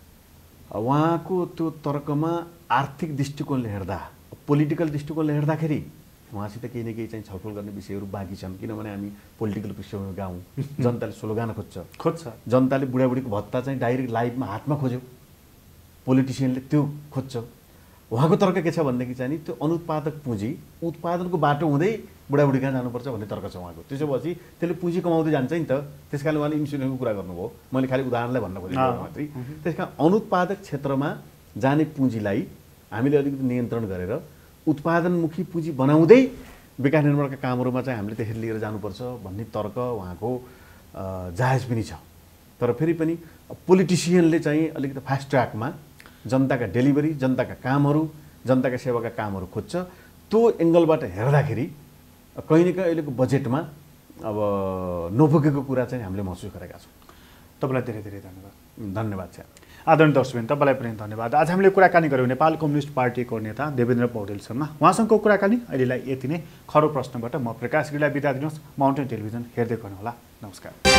उहाँको त्यो तर्कमा आर्थिक दृष्टिकोणले हेर्दा, पोलिटिकल दृष्टिकोणले हेर्दाखेरि उहाँसित केही न केही चाहिँ छलफल गर्ने विषयहरू बाँकी छन्। किनभने हामी पोलिटिकल पृष्ठभूमिका हौँ। जनताले स्लोगान खोज्छ। जनताले बुढाबुढीको भत्ता चाहिँ डाइरेक्ट लाइभमा हातमा खोज्यो, पोलिटिसियनले त्यो खोज्छ। उहाँको तर्क के छ भनेदेखि चाहिँ नि त्यो अनुत्पादक पुँजी उत्पादनको बाटो हुँदै बुढाबुढी कहाँ जानुपर्छ भन्ने तर्क छ उहाँको। त्यसो भएपछि त्यसले पुँजी कमाउँदै जान्छ नि त। त्यस कारणले उहाँले इन्सुरेन्सको कुरा गर्नुभयो। मैले खालि उदाहरणलाई भन्न खोजेको मात्रै। त्यस कारण अनुत्पादक क्षेत्रमा जाने पुँजीलाई हामीले अलिकति नियन्त्रण गरेर उत्पादनमुखी पुँजी बनाउँदै विकास निर्माणका कामहरूमा चाहिँ हामीले त्यसरी लिएर जानुपर्छ भन्ने तर्क उहाँको जायज पनि छ। तर फेरि पनि पोलिटिसियनले चाहिँ अलिकति फास्ट ट्र्याकमा जनताका डेलिभरी, जनताका कामहरू, जनताका सेवाका कामहरू खोज्छ। त्यो एङ्गलबाट हेर्दाखेरि कहीँ न कहीँ अहिलेको बजेटमा अब नपुगेको कुरा चाहिँ हामीले महसुस गरेका छौँ। तपाईँलाई धेरै धेरै धन्यवाद। धन्यवाद छ। आदरणीय दर्शकबिन, तपाईँलाई पनि धन्यवाद। आज हामीले कुराकानी गऱ्यौँ नेपाल कम्युनिस्ट पार्टीको नेता देवेन्द्र पौडेलसँग। उहाँसँगको कुराकानी अहिलेलाई यति नै। खरो प्रश्नबाट म प्रकाश गिरीलाई बिदा दिनुहोस्। माउन्टेन टेलिभिजन हेर्दै गर्नुहोला। नमस्कार।